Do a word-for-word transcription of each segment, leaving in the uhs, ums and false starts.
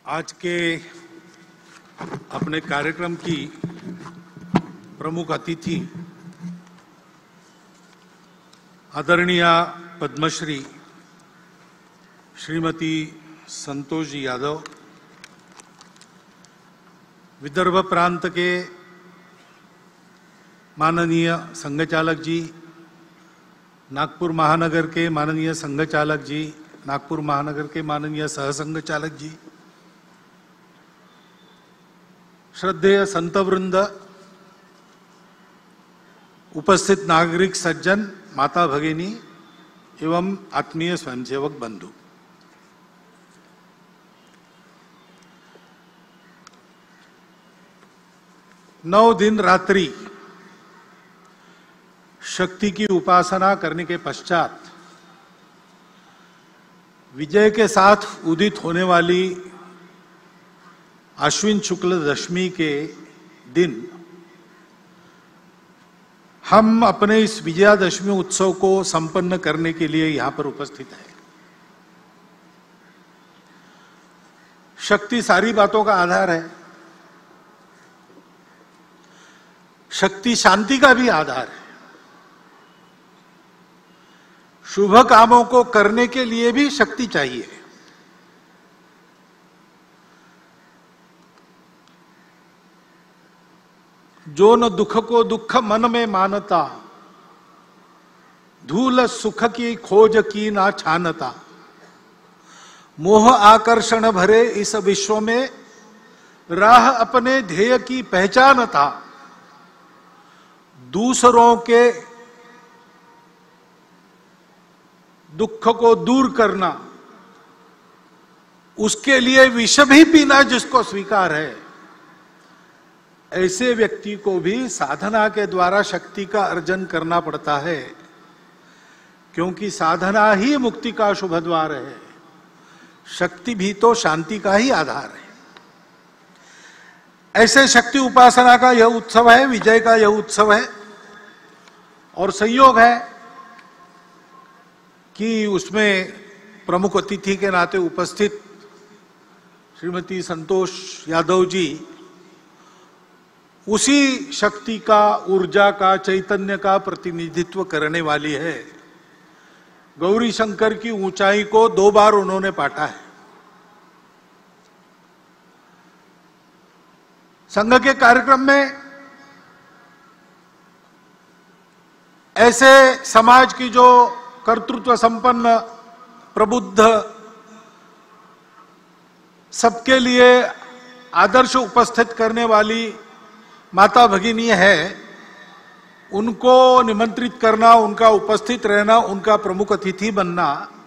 आज के अपने कार्यक्रम की प्रमुख अतिथि आदरणीय पद्मश्री श्रीमती संतोष जी यादव, विदर्भ प्रांत के माननीय संघचालक जी, नागपुर महानगर के माननीय संघचालक जी, नागपुर महानगर के माननीय सहसंघचालक जी, श्रद्धेय संतवृंद, उपस्थित नागरिक सज्जन, माता भगिनी एवं आत्मीय स्वयंसेवक बंधु, नौ दिन रात्रि शक्ति की उपासना करने के पश्चात विजय के साथ उदित होने वाली आश्विन शुक्ल दशमी के दिन हम अपने इस विजयादशमी उत्सव को संपन्न करने के लिए यहां पर उपस्थित हैं। शक्ति सारी बातों का आधार है। शक्ति शांति का भी आधार है। शुभ कामों को करने के लिए भी शक्ति चाहिए। जो न दुख को दुख मन में मानता, धूल सुख की खोज की ना छानता, मोह आकर्षण भरे इस विश्व में राह अपने ध्येय की पहचानता, दूसरों के दुख को दूर करना, उसके लिए विष भी पीना जिसको स्वीकार है, ऐसे व्यक्ति को भी साधना के द्वारा शक्ति का अर्जन करना पड़ता है, क्योंकि साधना ही मुक्ति का शुभ द्वार है। शक्ति भी तो शांति का ही आधार है। ऐसे शक्ति उपासना का यह उत्सव है, विजय का यह उत्सव है, और संयोग है कि उसमें प्रमुख अतिथि के नाते उपस्थित श्रीमती संतोष यादव जी उसी शक्ति का, ऊर्जा का, चैतन्य का प्रतिनिधित्व करने वाली है। गौरी शंकर की ऊंचाई को दो बार उन्होंने पाटा है। संघ के कार्यक्रम में ऐसे समाज की जो कर्तृत्व संपन्न, प्रबुद्ध, सबके लिए आदर्श उपस्थित करने वाली माता भगिनी है, उनको निमंत्रित करना, उनका उपस्थित रहना, उनका प्रमुख अतिथि बनना,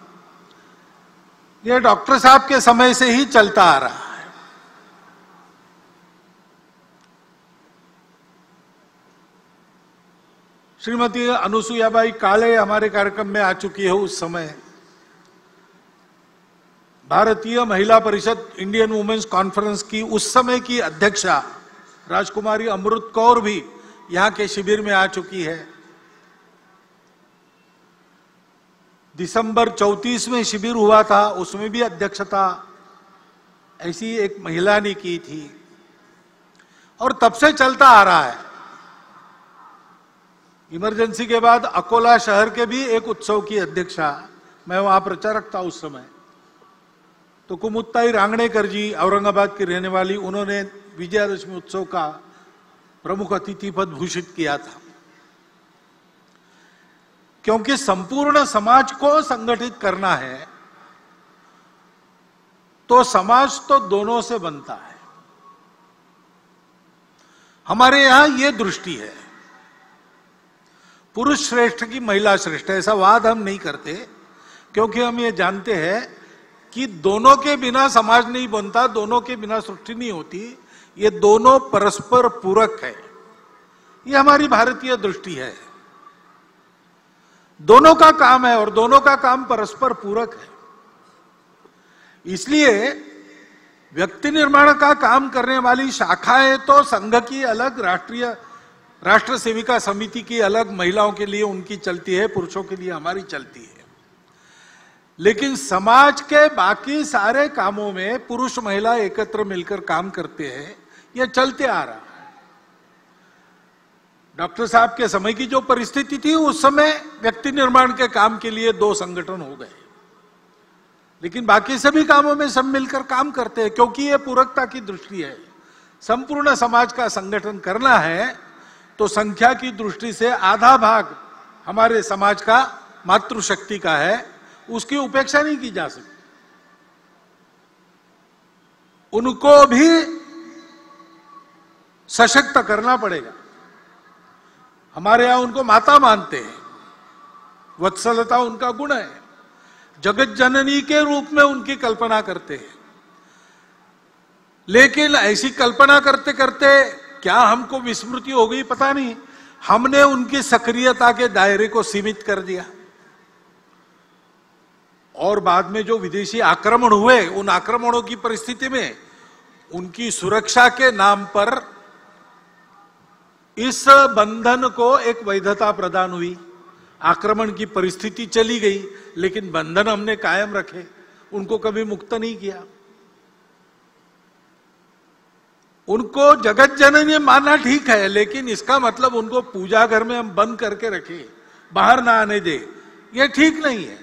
यह डॉक्टर साहब के समय से ही चलता आ रहा है। श्रीमती अनुसुयाबाई काले हमारे कार्यक्रम में आ चुकी है। उस समय भारतीय महिला परिषद, इंडियन वुमेन्स कॉन्फ्रेंस की उस समय की अध्यक्षा राजकुमारी अमृत कौर भी यहां के शिविर में आ चुकी है। दिसंबर चौंतीस में शिविर हुआ था, उसमें भी अध्यक्षता ऐसी एक महिला ने की थी, और तब से चलता आ रहा है। इमरजेंसी के बाद अकोला शहर के भी एक उत्सव की अध्यक्षा, मैं वहां प्रचारक था उस समय, तो कुमुत्ताई रांगणेकर जी, औरंगाबाद की रहने वाली, उन्होंने विजयादशमी उत्सव का प्रमुख अतिथि पद भूषित किया था। क्योंकि संपूर्ण समाज को संगठित करना है, तो समाज तो दोनों से बनता है। हमारे यहां यह दृष्टि है, पुरुष श्रेष्ठ की महिला श्रेष्ठ, ऐसा वाद हम नहीं करते, क्योंकि हम ये जानते हैं कि दोनों के बिना समाज नहीं बनता, दोनों के बिना सृष्टि नहीं होती। ये दोनों परस्पर पूरक है। ये हमारी भारतीय दृष्टि है। दोनों का काम है और दोनों का काम परस्पर पूरक है। इसलिए व्यक्ति निर्माण का काम करने वाली शाखाएं तो संघ की अलग, राष्ट्रीय राष्ट्र सेविका समिति की अलग, महिलाओं के लिए उनकी चलती है, पुरुषों के लिए हमारी चलती है। लेकिन समाज के बाकी सारे कामों में पुरुष महिला एकत्र मिलकर काम करते हैं, यह चलते आ रहा है। डॉक्टर साहब के समय की जो परिस्थिति थी, उस समय व्यक्ति निर्माण के काम के लिए दो संगठन हो गए, लेकिन बाकी सभी कामों में सब मिलकर काम करते हैं, क्योंकि यह पूरकता की दृष्टि है। संपूर्ण समाज का संगठन करना है तो संख्या की दृष्टि से आधा भाग हमारे समाज का मातृशक्ति का है, उसकी उपेक्षा नहीं की जा सकती। उनको भी सशक्त करना पड़ेगा। हमारे यहां उनको माता मानते हैं, वत्सलता उनका गुण है, जगत जननी के रूप में उनकी कल्पना करते हैं। लेकिन ऐसी कल्पना करते करते क्या हमको विस्मृति हो गई पता नहीं, हमने उनकी सक्रियता के दायरे को सीमित कर दिया। और बाद में जो विदेशी आक्रमण हुए, उन आक्रमणों की परिस्थिति में उनकी सुरक्षा के नाम पर इस बंधन को एक वैधता प्रदान हुई। आक्रमण की परिस्थिति चली गई, लेकिन बंधन हमने कायम रखे, उनको कभी मुक्त नहीं किया। उनको जगत जननी मानना ठीक है, लेकिन इसका मतलब उनको पूजा घर में हम बंद करके रखे, बाहर ना आने दे, यह ठीक नहीं है।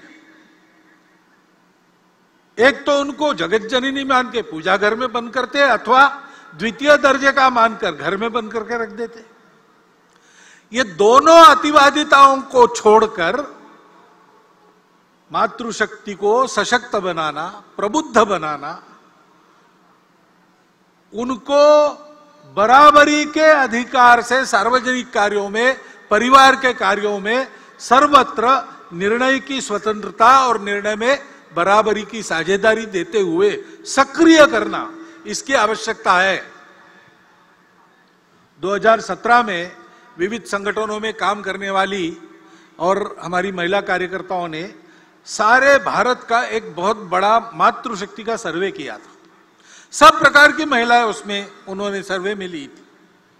एक तो उनको जगत जननी मान के पूजा घर में बंद करते, अथवा द्वितीय दर्जे का मानकर घर में बंद करके रख देते। ये दोनों अतिवादिताओं को छोड़कर मातृशक्ति को सशक्त बनाना, प्रबुद्ध बनाना, उनको बराबरी के अधिकार से सार्वजनिक कार्यों में, परिवार के कार्यों में सर्वत्र निर्णय की स्वतंत्रता और निर्णय में बराबरी की साझेदारी देते हुए सक्रिय करना, इसकी आवश्यकता है। दो हज़ार सत्रह में विविध संगठनों में काम करने वाली और हमारी महिला कार्यकर्ताओं ने सारे भारत का एक बहुत बड़ा मातृशक्ति का सर्वे किया था। सब प्रकार की महिलाएं उसमें उन्होंने सर्वे में ली थी,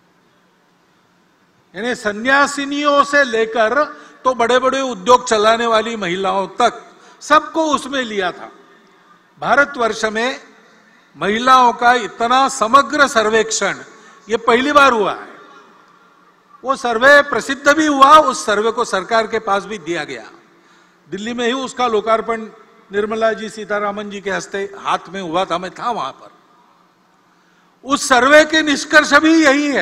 यानी सन्यासिनियों से लेकर तो बड़े बड़े उद्योग चलाने वाली महिलाओं तक सबको उसमें लिया था। भारतवर्ष में महिलाओं का इतना समग्र सर्वेक्षण ये पहली बार हुआ है। वो सर्वे प्रसिद्ध भी हुआ, उस सर्वे को सरकार के पास भी दिया गया। दिल्ली में ही उसका लोकार्पण निर्मला जी सीतारामन जी के हस्ते हाथ में हुआ था, मैं था वहां पर। उस सर्वे के निष्कर्ष भी यही है,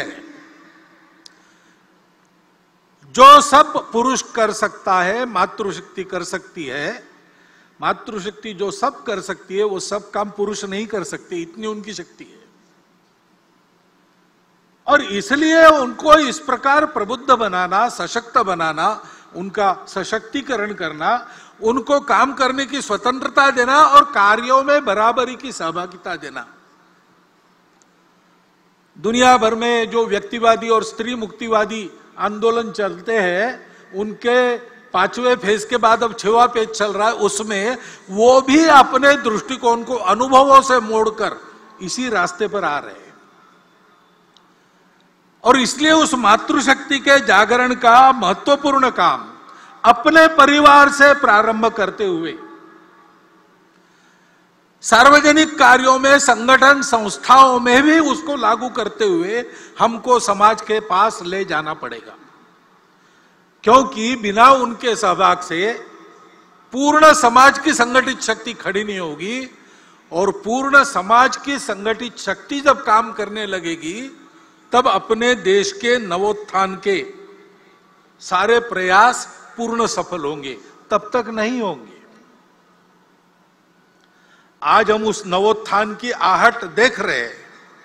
जो सब पुरुष कर सकता है मातृशक्ति कर सकती है। मातृशक्ति जो सब कर सकती है वो सब काम पुरुष नहीं कर सकते, इतनी उनकी शक्ति है। और इसलिए उनको इस प्रकार प्रबुद्ध बनाना, सशक्त बनाना, उनका सशक्तिकरण करना, उनको काम करने की स्वतंत्रता देना और कार्यों में बराबरी की सहभागिता देना। दुनिया भर में जो व्यक्तिवादी और स्त्री मुक्तिवादी आंदोलन चलते हैं, उनके पांचवें फेज के बाद अब छठवां पेज चल रहा है, उसमें वो भी अपने दृष्टिकोण को अनुभवों से मोड़कर इसी रास्ते पर आ रहे हैं। और इसलिए उस मातृशक्ति के जागरण का महत्वपूर्ण काम अपने परिवार से प्रारंभ करते हुए सार्वजनिक कार्यों में, संगठन संस्थाओं में भी उसको लागू करते हुए हमको समाज के पास ले जाना पड़ेगा, क्योंकि बिना उनके सहभाग से पूर्ण समाज की संगठित शक्ति खड़ी नहीं होगी। और पूर्ण समाज की संगठित शक्ति जब काम करने लगेगी, तब अपने देश के नवोत्थान के सारे प्रयास पूर्ण सफल होंगे, तब तक नहीं होंगे। आज हम उस नवोत्थान की आहट देख रहे हैं।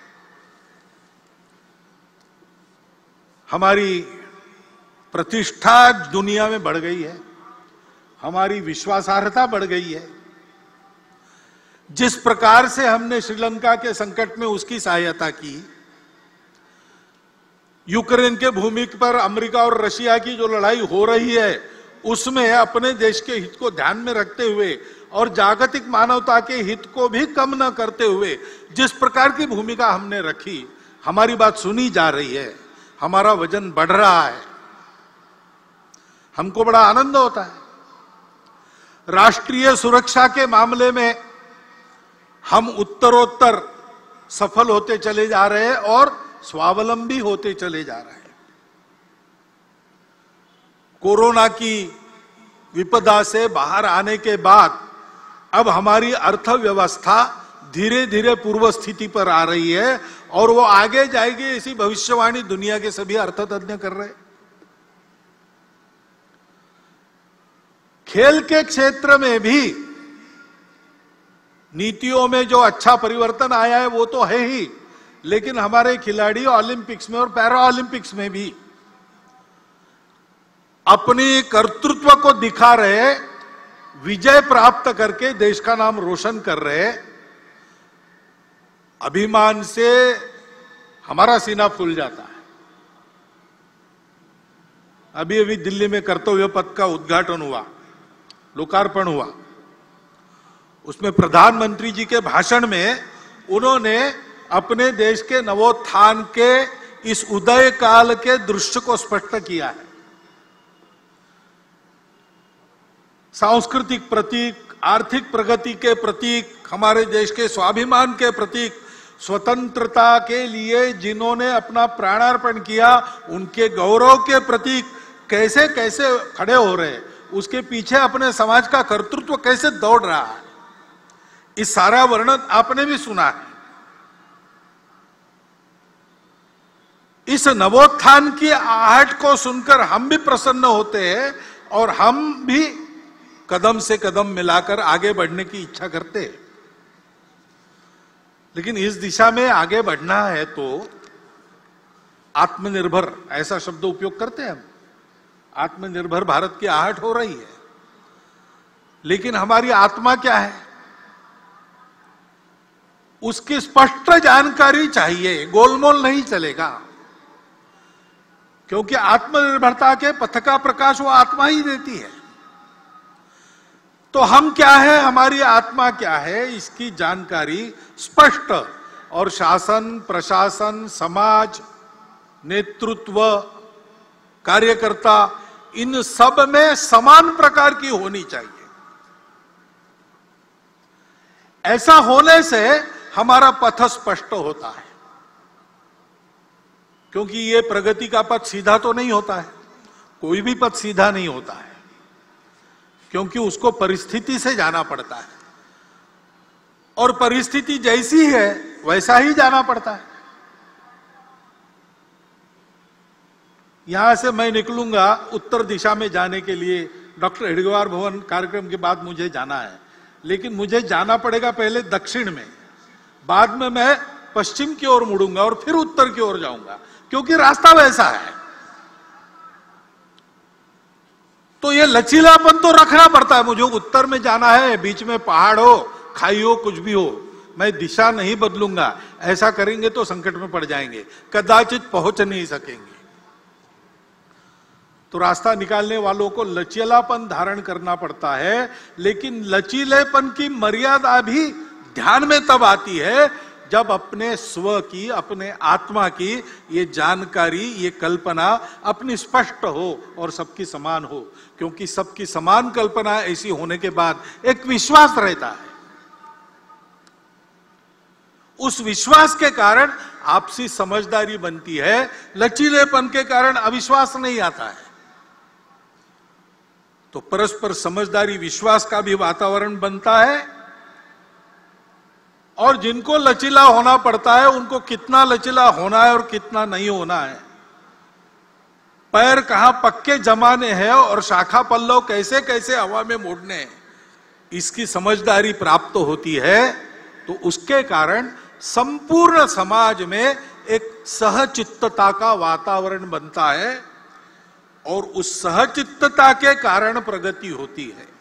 हमारी प्रतिष्ठा दुनिया में बढ़ गई है, हमारी विश्वासार्हता बढ़ गई है। जिस प्रकार से हमने श्रीलंका के संकट में उसकी सहायता की, यूक्रेन के भूमि पर अमेरिका और रशिया की जो लड़ाई हो रही है, उसमें अपने देश के हित को ध्यान में रखते हुए और जागतिक मानवता के हित को भी कम न करते हुए जिस प्रकार की भूमिका हमने रखी, हमारी बात सुनी जा रही है, हमारा वजन बढ़ रहा है, हमको बड़ा आनंद होता है। राष्ट्रीय सुरक्षा के मामले में हम उत्तरोत्तर सफल होते चले जा रहे हैं और स्वावलंबी होते चले जा रहे हैं। कोरोना की विपदा से बाहर आने के बाद अब हमारी अर्थव्यवस्था धीरे धीरे पूर्व स्थिति पर आ रही है और वो आगे जाएगी, ऐसी भविष्यवाणी दुनिया के सभी अर्थतज्ञ कर रहे हैं। खेल के क्षेत्र में भी नीतियों में जो अच्छा परिवर्तन आया है वो तो है ही, लेकिन हमारे खिलाड़ी ओलंपिक्स में और पैरा ओलंपिक्स में भी अपनी कर्तृत्व को दिखा रहे, विजय प्राप्त करके देश का नाम रोशन कर रहे। अभिमान से हमारा सीना फूल जाता है। अभी अभी दिल्ली में कर्तव्य पथ का उद्घाटन हुआ, लोकार्पण हुआ। उसमें प्रधानमंत्री जी के भाषण में उन्होंने अपने देश के नवोत्थान के इस उदय काल के दृश्य को स्पष्ट किया है। सांस्कृतिक प्रतीक, आर्थिक प्रगति के प्रतीक, हमारे देश के स्वाभिमान के प्रतीक, स्वतंत्रता के लिए जिन्होंने अपना प्राणार्पण किया उनके गौरव के प्रतीक कैसे कैसे खड़े हो रहे हैं, उसके पीछे अपने समाज का कर्तृत्व कैसे दौड़ रहा है, इस सारा वर्णन आपने भी सुना है। इस नवोत्थान की आहट को सुनकर हम भी प्रसन्न होते हैं और हम भी कदम से कदम मिलाकर आगे बढ़ने की इच्छा करते हैं। लेकिन इस दिशा में आगे बढ़ना है तो आत्मनिर्भर ऐसा शब्द उपयोग करते हैं हम। आत्मनिर्भर भारत की आहट हो रही है, लेकिन हमारी आत्मा क्या है उसकी स्पष्ट जानकारी चाहिए, गोलमोल नहीं चलेगा। क्योंकि आत्मनिर्भरता के पथ का प्रकाश वो आत्मा ही देती है। तो हम क्या है, हमारी आत्मा क्या है, इसकी जानकारी स्पष्ट और शासन, प्रशासन, समाज, नेतृत्व, कार्यकर्ता, इन सब में समान प्रकार की होनी चाहिए। ऐसा होने से हमारा पथ स्पष्ट होता है। क्योंकि ये प्रगति का पथ सीधा तो नहीं होता है, कोई भी पथ सीधा नहीं होता है, क्योंकि उसको परिस्थिति से जाना पड़ता है और परिस्थिति जैसी है वैसा ही जाना पड़ता है। यहां से मैं निकलूंगा उत्तर दिशा में जाने के लिए, डॉक्टर हेडगेवार भवन कार्यक्रम के बाद मुझे जाना है, लेकिन मुझे जाना पड़ेगा पहले दक्षिण में, बाद में मैं पश्चिम की ओर मुड़ूंगा और फिर उत्तर की ओर जाऊंगा, क्योंकि रास्ता वैसा है। तो ये लचीलापन तो रखना पड़ता है। मुझे उत्तर में जाना है, बीच में पहाड़ हो, खाई हो, कुछ भी हो, मैं दिशा नहीं बदलूंगा। ऐसा करेंगे तो संकट में पड़ जाएंगे, कदाचित पहुंच नहीं सकेंगे। तो रास्ता निकालने वालों को लचीलापन धारण करना पड़ता है, लेकिन लचीलेपन की मर्यादा भी ध्यान में तब आती है जब अपने स्व की, अपने आत्मा की ये जानकारी, ये कल्पना अपनी स्पष्ट हो और सबकी समान हो। क्योंकि सबकी समान कल्पना ऐसी होने के बाद एक विश्वास रहता है। उस विश्वास के कारण आपसी समझदारी बनती है, लचीलेपन के कारण अविश्वास नहीं आता है। तो परस्पर समझदारी, विश्वास का भी वातावरण बनता है। और जिनको लचीला होना पड़ता है उनको कितना लचीला होना है और कितना नहीं होना है, पैर कहां पक्के जमाने हैं और शाखा पल्लव कैसे कैसे हवा में मोड़ने हैं, इसकी समझदारी प्राप्त होती है। तो उसके कारण संपूर्ण समाज में एक सहचित्तता का वातावरण बनता है और उस सहचित्तता के कारण प्रगति होती है।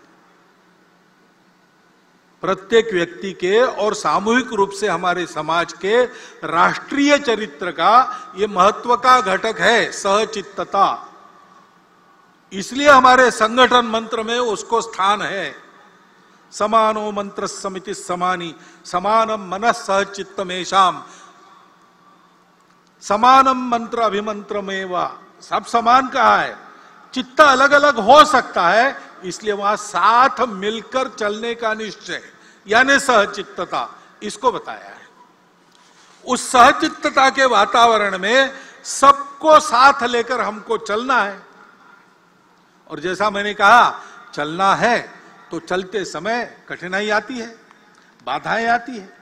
प्रत्येक व्यक्ति के और सामूहिक रूप से हमारे समाज के राष्ट्रीय चरित्र का ये महत्व का घटक है, सहचित्तता। इसलिए हमारे संगठन मंत्र में उसको स्थान है। समानो मंत्र समिति समानी, समानम मनः सहचित्तमेशाम, समानम मंत्र अभिमंत्रमेवा। सब समान कहा है, चित्त अलग अलग हो सकता है इसलिए वहां साथ मिलकर चलने का निश्चय यानी सहचित्तता, इसको बताया है। उस सहचित्तता के वातावरण में सबको साथ लेकर हमको चलना है। और जैसा मैंने कहा, चलना है तो चलते समय कठिनाई आती है, बाधाएं आती है।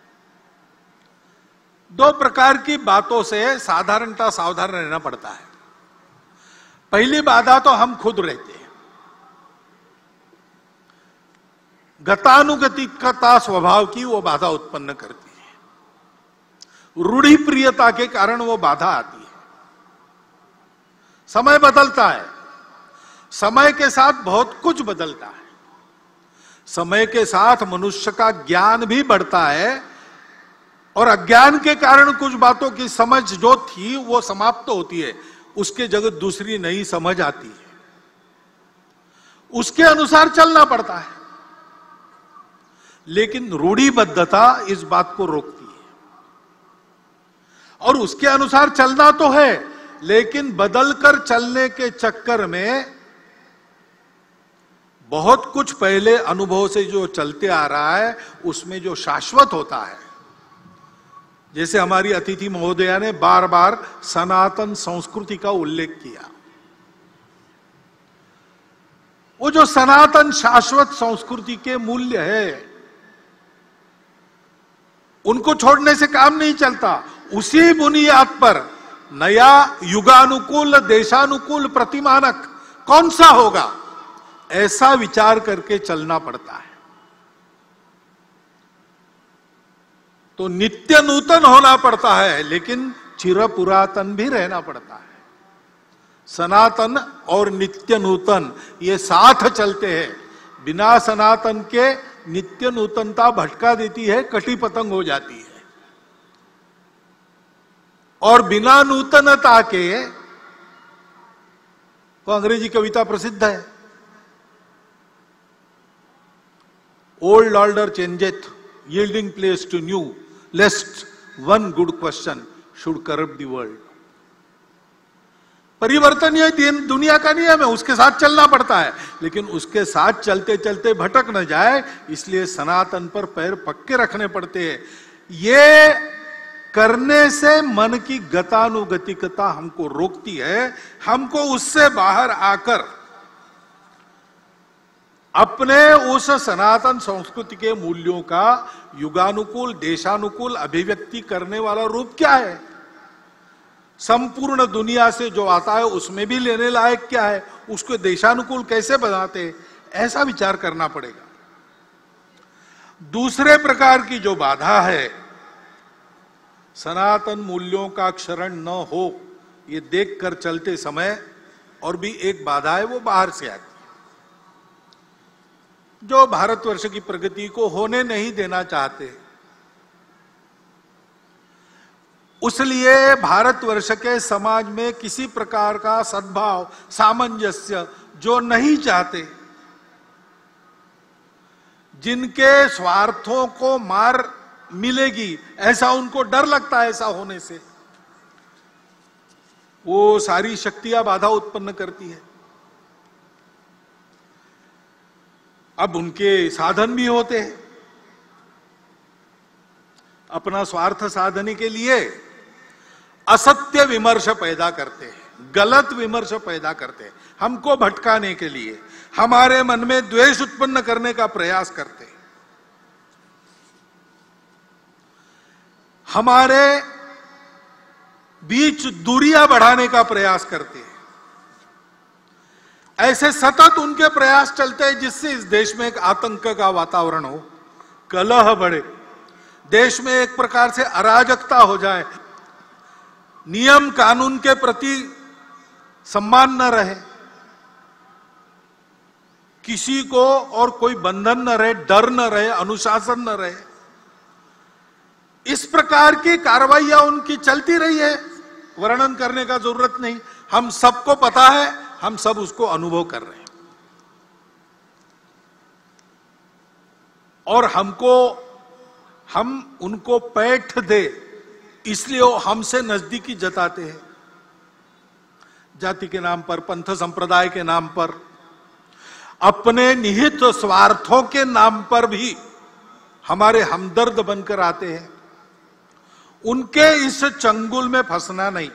दो प्रकार की बातों से साधारणता सावधान रहना पड़ता है। पहली बाधा तो हम खुद रहते हैं। गतानुगतिकता स्वभाव की वो बाधा उत्पन्न करती है। रूढ़ि प्रियता के कारण वो बाधा आती है। समय बदलता है, समय के साथ बहुत कुछ बदलता है। समय के साथ मनुष्य का ज्ञान भी बढ़ता है और अज्ञान के कारण कुछ बातों की समझ जो थी वो समाप्त होती है, उसके जगह दूसरी नई समझ आती है। उसके अनुसार चलना पड़ता है। लेकिन रूढ़िबद्धता इस बात को रोकती है। और उसके अनुसार चलना तो है, लेकिन बदलकर चलने के चक्कर में बहुत कुछ पहले अनुभव से जो चलते आ रहा है उसमें जो शाश्वत होता है, जैसे हमारी अतिथि महोदया ने बार बार सनातन संस्कृति का उल्लेख किया। वो जो सनातन शाश्वत संस्कृति के मूल्य है, उनको छोड़ने से काम नहीं चलता। उसी बुनियाद पर नया युगानुकूल देशानुकूल प्रतिमानक कौन सा होगा, ऐसा विचार करके चलना पड़ता है। तो नित्य नूतन होना पड़ता है, लेकिन चिर पुरातन भी रहना पड़ता है। सनातन और नित्य नूतन ये साथ चलते हैं। बिना सनातन के नित्य नूतनता भटका देती है, कटी पतंग हो जाती है। और बिना नूतनता के, वो अंग्रेजी कविता प्रसिद्ध है, old order changeth yielding place to new, lest one good question should corrupt the world. परिवर्तन ये दुनिया का नियम है, उसके साथ चलना पड़ता है, लेकिन उसके साथ चलते चलते भटक न जाए, इसलिए सनातन पर पैर पक्के रखने पड़ते हैं। ये करने से मन की गतानुगतिकता हमको रोकती है। हमको उससे बाहर आकर अपने उस सनातन संस्कृति के मूल्यों का युगानुकूल देशानुकूल अभिव्यक्ति करने वाला रूप क्या है, संपूर्ण दुनिया से जो आता है उसमें भी लेने लायक क्या है, उसको देशानुकूल कैसे बनाते, ऐसा विचार करना पड़ेगा। दूसरे प्रकार की जो बाधा है, सनातन मूल्यों का क्षरण न हो, ये देखकर चलते समय और भी एक बाधा है, वो बाहर से आती है, जो भारतवर्ष की प्रगति को होने नहीं देना चाहते। उसलिए भारतवर्ष के समाज में किसी प्रकार का सद्भाव सामंजस्य जो नहीं चाहते, जिनके स्वार्थों को मार मिलेगी ऐसा उनको डर लगता है, ऐसा होने से वो सारी शक्तियां बाधा उत्पन्न करती है। अब उनके साधन भी होते हैं, अपना स्वार्थ साधने के लिए असत्य विमर्श पैदा करते हैं, गलत विमर्श पैदा करते हैं, हमको भटकाने के लिए, हमारे मन में द्वेष उत्पन्न करने का प्रयास करते हैं, हमारे बीच दूरियां बढ़ाने का प्रयास करते हैं। ऐसे सतत उनके प्रयास चलते हैं जिससे इस देश में एक आतंक का वातावरण हो, कलह बढ़े, देश में एक प्रकार से अराजकता हो जाए, नियम कानून के प्रति सम्मान न रहे, किसी को और कोई बंधन न रहे, डर न रहे, अनुशासन न रहे। इस प्रकार की कार्रवाइयां उनकी चलती रही है, वर्णन करने का जरूरत नहीं, हम सबको पता है, हम सब उसको अनुभव कर रहे हैं। और हमको हम उनको पैठ दे इसलिए वो हमसे नजदीकी जताते हैं, जाति के नाम पर, पंथ संप्रदाय के नाम पर। अपने निहित स्वार्थों के नाम पर भी हमारे हमदर्द बनकर आते हैं, उनके इस चंगुल में फंसना नहीं।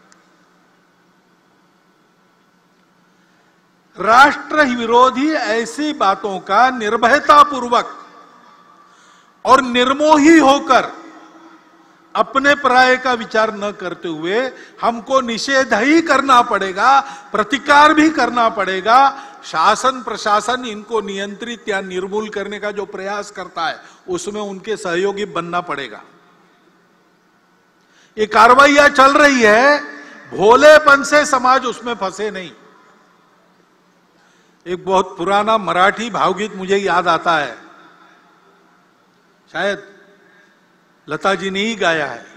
राष्ट्र विरोधी ऐसी बातों का निर्भयतापूर्वक और निर्मोही होकर अपने पराये का विचार न करते हुए हमको निषेध ही करना पड़ेगा, प्रतिकार भी करना पड़ेगा। शासन प्रशासन इनको नियंत्रित या निर्मूल करने का जो प्रयास करता है उसमें उनके सहयोगी बनना पड़ेगा। ये कार्रवाइयां चल रही है, भोलेपन से समाज उसमें फंसे नहीं। एक बहुत पुराना मराठी भावगीत मुझे याद आता है, शायद लता जी ने ही गाया है।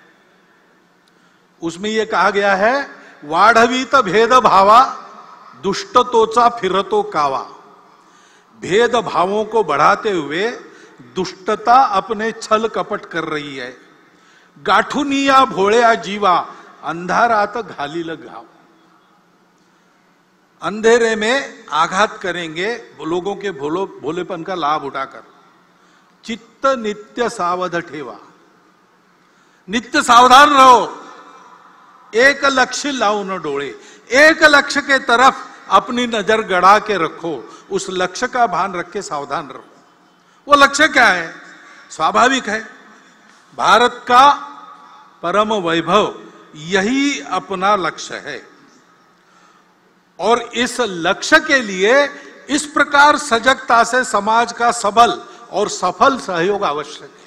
उसमें यह कहा गया है, वाढवीत भेद भावा दुष्टतोचा फिरतो कावा। भेद भावों को बढ़ाते हुए दुष्टता अपने छल कपट कर रही है। गाठुनिया भोळ्या जीवा अंधारात घालील घाव। अंधेरे में आघात करेंगे लोगों के भोलो भोलेपन का लाभ उठाकर। चित्त नित्य सावध ठेवा, नित्य सावधान रहो, एक लक्ष्य लाओ न डोळे। एक लक्ष्य के तरफ अपनी नजर गड़ा के रखो, उस लक्ष्य का भान रख के सावधान रहो। वो लक्ष्य क्या है? स्वाभाविक है, भारत का परम वैभव यही अपना लक्ष्य है। और इस लक्ष्य के लिए इस प्रकार सजगता से समाज का सबल और सफल सहयोग आवश्यक है।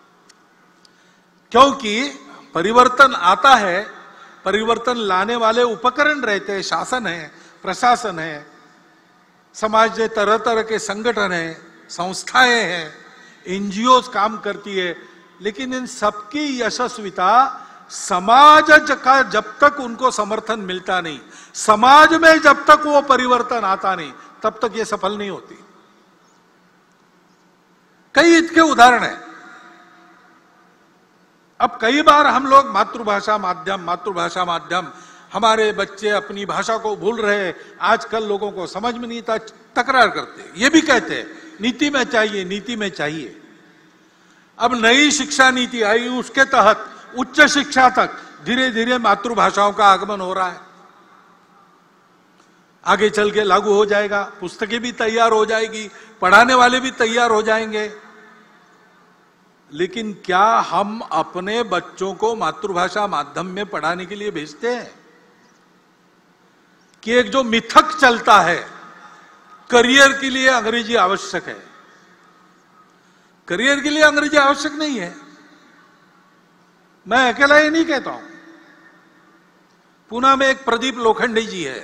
क्योंकि परिवर्तन आता है, परिवर्तन लाने वाले उपकरण रहते हैं, शासन है, प्रशासन है, समाज में तरह तरह के संगठन है, संस्थाएं हैं, एनजीओ काम करती है। लेकिन इन सबकी यशस्विता समाज का जब तक उनको समर्थन मिलता नहीं, समाज में जब तक वो परिवर्तन आता नहीं, तब तक ये सफल नहीं होती। कई इसके उदाहरण हैं। अब कई बार हम लोग मातृभाषा माध्यम मातृभाषा माध्यम हमारे बच्चे अपनी भाषा को भूल रहे, आजकल लोगों को समझ में नहीं था, तकरार करते, ये भी कहते हैं नीति में चाहिए, नीति में चाहिए। अब नई शिक्षा नीति आई, उसके तहत उच्च शिक्षा तक धीरे धीरे मातृभाषाओं का आगमन हो रहा है। आगे चल के लागू हो जाएगा, पुस्तकें भी तैयार हो जाएगी, पढ़ाने वाले भी तैयार हो जाएंगे। लेकिन क्या हम अपने बच्चों को मातृभाषा माध्यम में पढ़ाने के लिए भेजते हैं? कि एक जो मिथक चलता है, करियर के लिए अंग्रेजी आवश्यक है। करियर के लिए अंग्रेजी आवश्यक नहीं है, मैं अकेला ये नहीं कहता हूं। पुणे में एक प्रदीप लोखंडे जी है,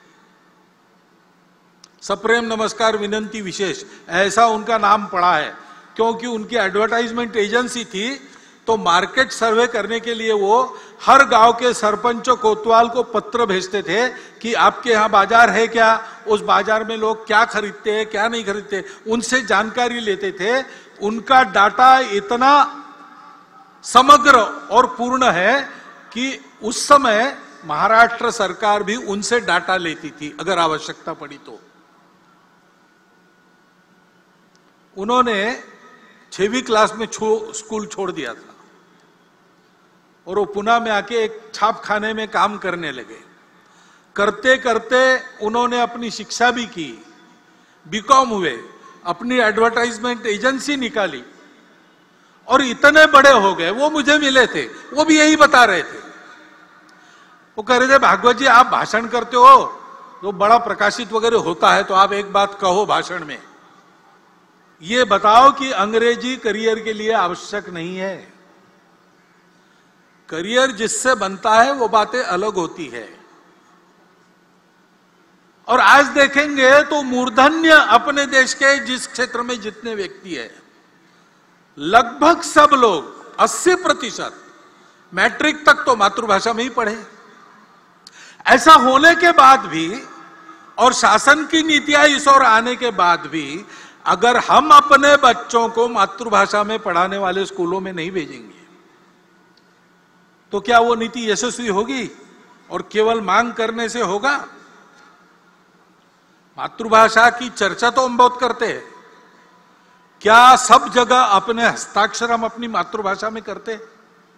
सप्रेम नमस्कार विनंती विशेष, ऐसा उनका नाम पड़ा है। क्योंकि उनकी एडवर्टाइजमेंट एजेंसी थी, तो मार्केट सर्वे करने के लिए वो हर गांव के सरपंच कोतवाल को पत्र भेजते थे कि आपके यहां बाजार है क्या, उस बाजार में लोग क्या खरीदते हैं क्या नहीं खरीदते, उनसे जानकारी लेते थे। उनका डाटा इतना समग्र और पूर्ण है कि उस समय महाराष्ट्र सरकार भी उनसे डाटा लेती थी अगर आवश्यकता पड़ी तो। उन्होंने छवीं क्लास में छो, स्कूल छोड़ दिया था और वो पुणे में आके एक छापखाने में काम करने लगे। करते करते उन्होंने अपनी शिक्षा भी की, बीकॉम हुए, अपनी एडवर्टाइजमेंट एजेंसी निकाली और इतने बड़े हो गए। वो मुझे मिले थे, वो भी यही बता रहे थे। वो कह रहे थे, भागवत जी आप भाषण करते हो तो बड़ा प्रकाशित वगैरह होता है, तो आप एक बात कहो भाषण में, ये बताओ कि अंग्रेजी करियर के लिए आवश्यक नहीं है। करियर जिससे बनता है वो बातें अलग होती है। और आज देखेंगे तो मूर्धन्य अपने देश के जिस क्षेत्र में जितने व्यक्ति है, लगभग सब लोग अस्सी प्रतिशत मैट्रिक तक तो मातृभाषा में ही पढ़े। ऐसा होने के बाद भी और शासन की नीतियां इस ओर आने के बाद भी अगर हम अपने बच्चों को मातृभाषा में पढ़ाने वाले स्कूलों में नहीं भेजेंगे तो क्या वो नीति यशस्वी होगी? और केवल मांग करने से होगा? मातृभाषा की चर्चा तो हम बहुत करते हैं, क्या सब जगह अपने हस्ताक्षर हम अपनी मातृभाषा में करते हैं?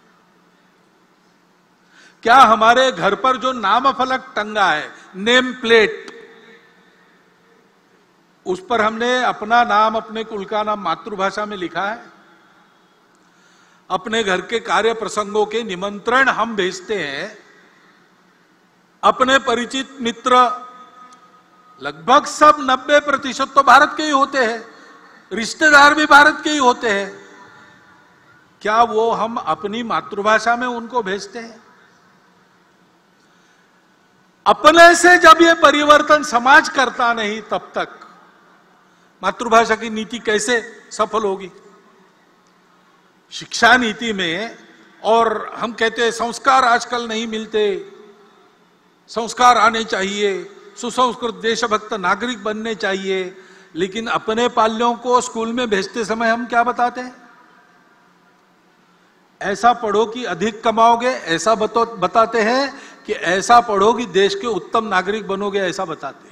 क्या हमारे घर पर जो नाम फलक टंगा है, नेम प्लेट, उस पर हमने अपना नाम, अपने कुल का नाम मातृभाषा में लिखा है? अपने घर के कार्य प्रसंगों के निमंत्रण हम भेजते हैं, अपने परिचित मित्र लगभग सब नब्बे प्रतिशत तो भारत के ही होते हैं, रिश्तेदार भी भारत के ही होते हैं, क्या वो हम अपनी मातृभाषा में उनको भेजते हैं? अपने से जब ये परिवर्तन समाज करता नहीं, तब तक मातृभाषा की नीति कैसे सफल होगी? शिक्षा नीति में, और हम कहते हैं संस्कार आजकल नहीं मिलते, संस्कार आने चाहिए, सुसंस्कृत देशभक्त नागरिक बनने चाहिए, लेकिन अपने पाल्यों को स्कूल में भेजते समय हम क्या बताते हैं? ऐसा पढ़ो कि अधिक कमाओगे, ऐसा बताते हैं कि ऐसा पढ़ो कि देश के उत्तम नागरिक बनोगे, ऐसा बताते हैं।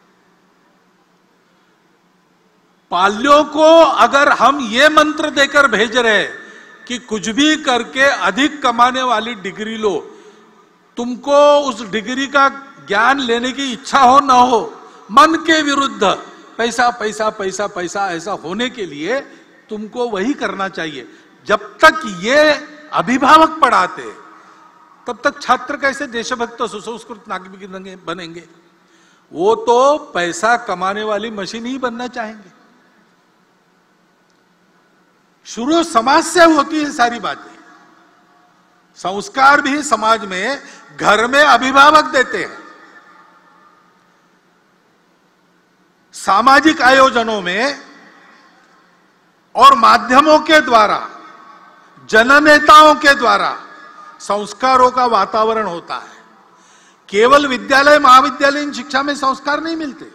पाल्यों को अगर हम ये मंत्र देकर भेज रहे कि कुछ भी करके अधिक कमाने वाली डिग्री लो, तुमको उस डिग्री का ज्ञान लेने की इच्छा हो ना हो, मन के विरुद्ध पैसा पैसा पैसा पैसा ऐसा होने के लिए तुमको वही करना चाहिए, जब तक ये अभिभावक पढ़ाते तब तक छात्र कैसे देशभक्त सुसंस्कृत नागरिक बनेंगे? वो तो पैसा कमाने वाली मशीन ही बनना चाहेंगे। शुरू समाज से होती है सारी बातें। संस्कार भी समाज में, घर में अभिभावक देते हैं, सामाजिक आयोजनों में और माध्यमों के द्वारा, जननेताओं के द्वारा संस्कारों का वातावरण होता है। केवल विद्यालय महाविद्यालयीन शिक्षा में संस्कार नहीं मिलते।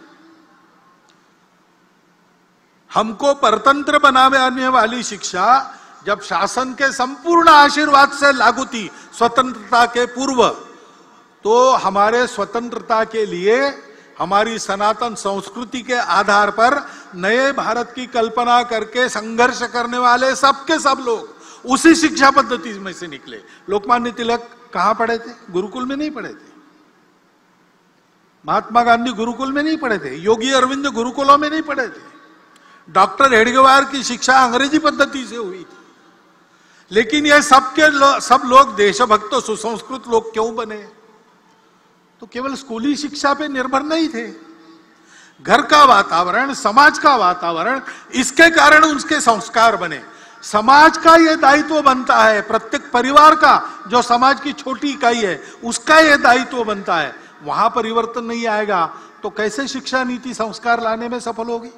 हमको परतंत्र बनाने वाली शिक्षा जब शासन के संपूर्ण आशीर्वाद से लागू थी स्वतंत्रता के पूर्व, तो हमारे स्वतंत्रता के लिए हमारी सनातन संस्कृति के आधार पर नए भारत की कल्पना करके संघर्ष करने वाले सबके सब लोग उसी शिक्षा पद्धति में से निकले। लोकमान्य तिलक कहां पढ़े थे? गुरुकुल में नहीं पढ़े थे। महात्मा गांधी गुरुकुल में नहीं पढ़े थे। योगी अरविंद गुरुकुलों में नहीं पढ़े थे। डॉक्टर हेडगेवार की शिक्षा अंग्रेजी पद्धति से हुई थी। लेकिन ये सबके लो, सब लोग देशभक्त सुसंस्कृत लोग क्यों बने? तो केवल स्कूली शिक्षा पे निर्भर नहीं थे। घर का वातावरण, समाज का वातावरण, इसके कारण उनके संस्कार बने। समाज का यह दायित्व बनता है, प्रत्येक परिवार का, जो समाज की छोटी इकाई है, उसका यह दायित्व बनता है। वहां परिवर्तन नहीं आएगा तो कैसे शिक्षा नीति संस्कार लाने में सफल होगी?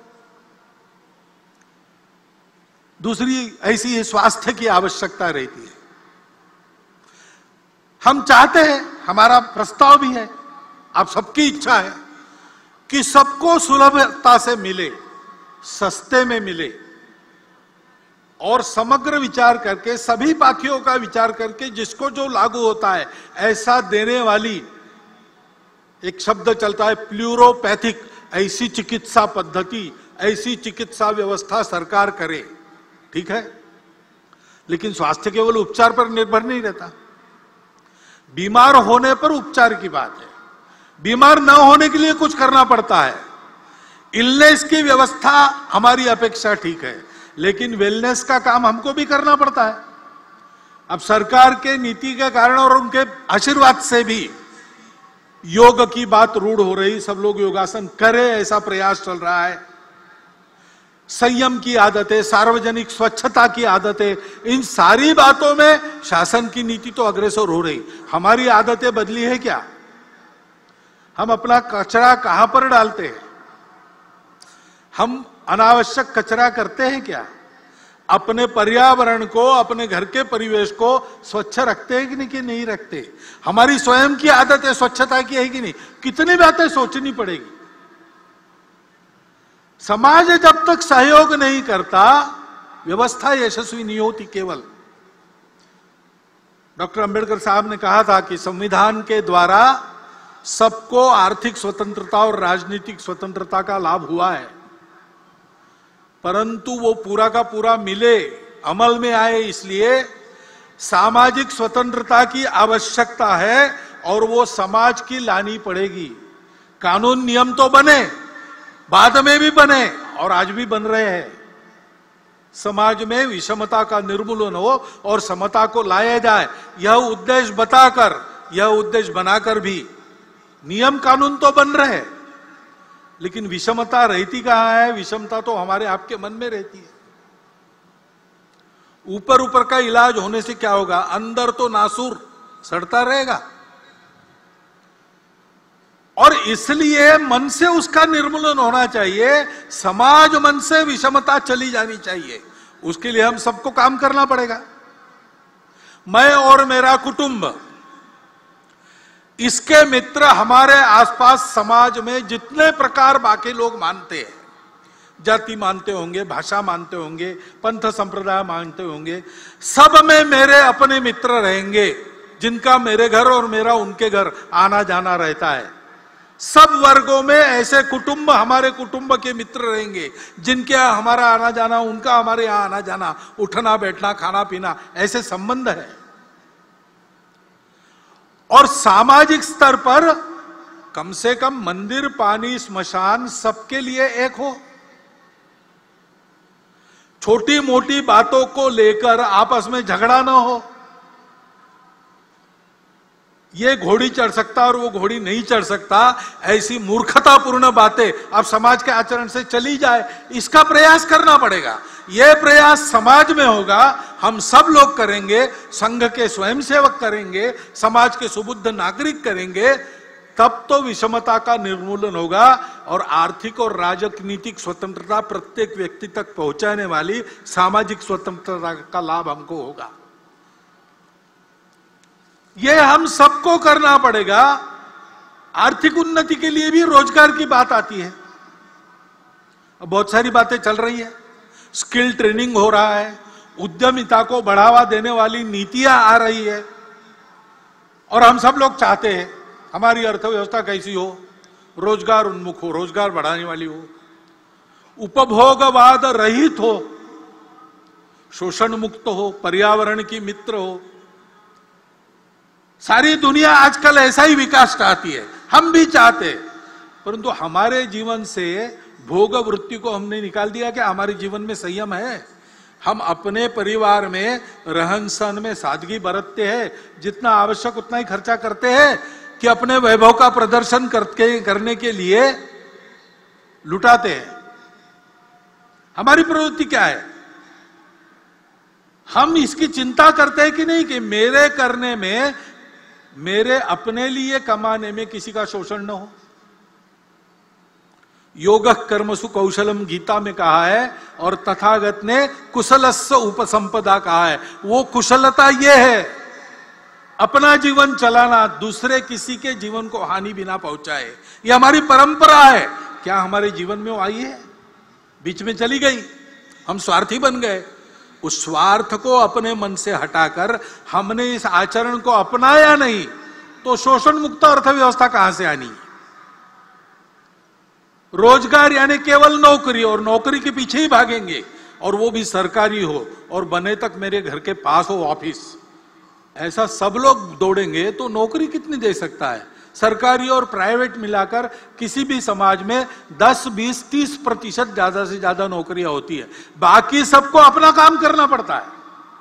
दूसरी ऐसी है, स्वास्थ्य की आवश्यकता रहती है। हम चाहते हैं, हमारा प्रस्ताव भी है, आप सबकी इच्छा है कि सबको सुलभता से मिले, सस्ते में मिले, और समग्र विचार करके, सभी पाठ्यों का विचार करके जिसको जो लागू होता है ऐसा देने वाली, एक शब्द चलता है प्लूरोपैथिक, ऐसी चिकित्सा पद्धति, ऐसी चिकित्सा व्यवस्था सरकार करे। ठीक है, लेकिन स्वास्थ्य केवल उपचार पर निर्भर नहीं रहता। बीमार होने पर उपचार की बात है, बीमार न होने के लिए कुछ करना पड़ता है। इलनेस की व्यवस्था हमारी अपेक्षा ठीक है, लेकिन वेलनेस का काम हमको भी करना पड़ता है। अब सरकार के नीति के कारण और उनके आशीर्वाद से भी योग की बात रूढ़ हो रही, सब लोग योगासन करें ऐसा प्रयास चल रहा है। संयम की आदतें, सार्वजनिक स्वच्छता की आदतें, इन सारी बातों में शासन की नीति तो अग्रसर हो रही। हमारी आदतें बदली है क्या? हम अपना कचरा कहां पर डालते हैं? हम अनावश्यक कचरा करते हैं क्या? अपने पर्यावरण को, अपने घर के परिवेश को स्वच्छ रखते हैं कि नहीं, कि नहीं रखते? हमारी स्वयं की आदतें स्वच्छता की है कि नहीं? कितनी बातें सोचनी पड़ेगी। समाज जब तक सहयोग नहीं करता, व्यवस्था यशस्वी नहीं होती। केवल डॉक्टर अंबेडकर साहब ने कहा था कि संविधान के द्वारा सबको आर्थिक स्वतंत्रता और राजनीतिक स्वतंत्रता का लाभ हुआ है, परंतु वो पूरा का पूरा मिले, अमल में आए, इसलिए सामाजिक स्वतंत्रता की आवश्यकता है और वो समाज की लानी पड़ेगी। कानून नियम तो बने, बाद में भी बने और आज भी बन रहे हैं। समाज में विषमता का निर्मूलन हो और समता को लाया जाए, यह उद्देश्य बताकर, यह उद्देश्य बनाकर भी नियम कानून तो बन रहे हैं, लेकिन विषमता रहती कहां है? विषमता तो हमारे आपके मन में रहती है। ऊपर ऊपर का इलाज होने से क्या होगा? अंदर तो नासूर सड़ता रहेगा। और इसलिए मन से उसका निर्मूलन होना चाहिए, समाज मन से विषमता चली जानी चाहिए। उसके लिए हम सबको काम करना पड़ेगा। मैं और मेरा कुटुंब, इसके मित्र, हमारे आसपास समाज में जितने प्रकार बाकी लोग मानते हैं, जाति मानते होंगे, भाषा मानते होंगे, पंथ संप्रदाय मानते होंगे, सब में मेरे अपने मित्र रहेंगे, जिनका मेरे घर और मेरा उनके घर आना जाना रहता है। सब वर्गों में ऐसे कुटुंब हमारे कुटुंब के मित्र रहेंगे, जिनके यहाँ हमारा आना जाना, उनका हमारे यहाँ आना जाना, उठना बैठना, खाना पीना, ऐसे संबंध है। और सामाजिक स्तर पर कम से कम मंदिर, पानी, स्मशान सबके लिए एक हो। छोटी मोटी बातों को लेकर आपस में झगड़ा ना हो। ये घोड़ी चढ़ सकता और वो घोड़ी नहीं चढ़ सकता, ऐसी मूर्खतापूर्ण बातें अब समाज के आचरण से चली जाए, इसका प्रयास करना पड़ेगा। यह प्रयास समाज में होगा, हम सब लोग करेंगे, संघ के स्वयंसेवक करेंगे, समाज के सुबुद्ध नागरिक करेंगे, तब तो विषमता का निर्मूलन होगा और आर्थिक और राजनीतिक स्वतंत्रता प्रत्येक व्यक्ति तक पहुंचाने वाली सामाजिक स्वतंत्रता का लाभ हमको होगा। यह हम सबको करना पड़ेगा। आर्थिक उन्नति के लिए भी रोजगार की बात आती है। बहुत सारी बातें चल रही है, स्किल ट्रेनिंग हो रहा है, उद्यमिता को बढ़ावा देने वाली नीतियां आ रही है, और हम सब लोग चाहते हैं हमारी अर्थव्यवस्था कैसी हो? रोजगार उन्मुख हो, रोजगार बढ़ाने वाली हो, उपभोगवाद रहित हो, शोषण मुक्त हो, पर्यावरण की मित्र हो। सारी दुनिया आजकल ऐसा ही विकास चाहती है, हम भी चाहते, परंतु हमारे जीवन से भोग वृत्ति को हमने निकाल दिया कि हमारे जीवन में संयम है। हम अपने परिवार में रहन सहन में सादगी बरतते हैं, जितना आवश्यक उतना ही खर्चा करते हैं कि अपने वैभव का प्रदर्शन करके करने के लिए लुटाते हैं। हमारी प्रवृत्ति क्या है? हम इसकी चिंता करते हैं कि नहीं कि मेरे करने में, मेरे अपने लिए कमाने में किसी का शोषण न हो। योगः कर्मसु कौशलम गीता में कहा है, और तथागत ने कुशलस्य उपसंपदा कहा है। वो कुशलता ये है, अपना जीवन चलाना, दूसरे किसी के जीवन को हानि बिना पहुंचाए। ये हमारी परंपरा है। क्या हमारे जीवन में वो आई है? बीच में चली गई, हम स्वार्थी बन गए। उस स्वार्थ को अपने मन से हटाकर हमने इस आचरण को अपनाया नहीं, तो शोषण मुक्त अर्थव्यवस्था कहां से आनी? रोजगार यानी केवल नौकरी, और नौकरी के पीछे ही भागेंगे, और वो भी सरकारी हो, और बने तक मेरे घर के पास हो ऑफिस। ऐसा सब लोग दौड़ेंगे तो नौकरी कितनी दे सकता है? सरकारी और प्राइवेट मिलाकर किसी भी समाज में दस, बीस, तीस प्रतिशत ज्यादा से ज्यादा नौकरियां होती है, बाकी सबको अपना काम करना पड़ता है।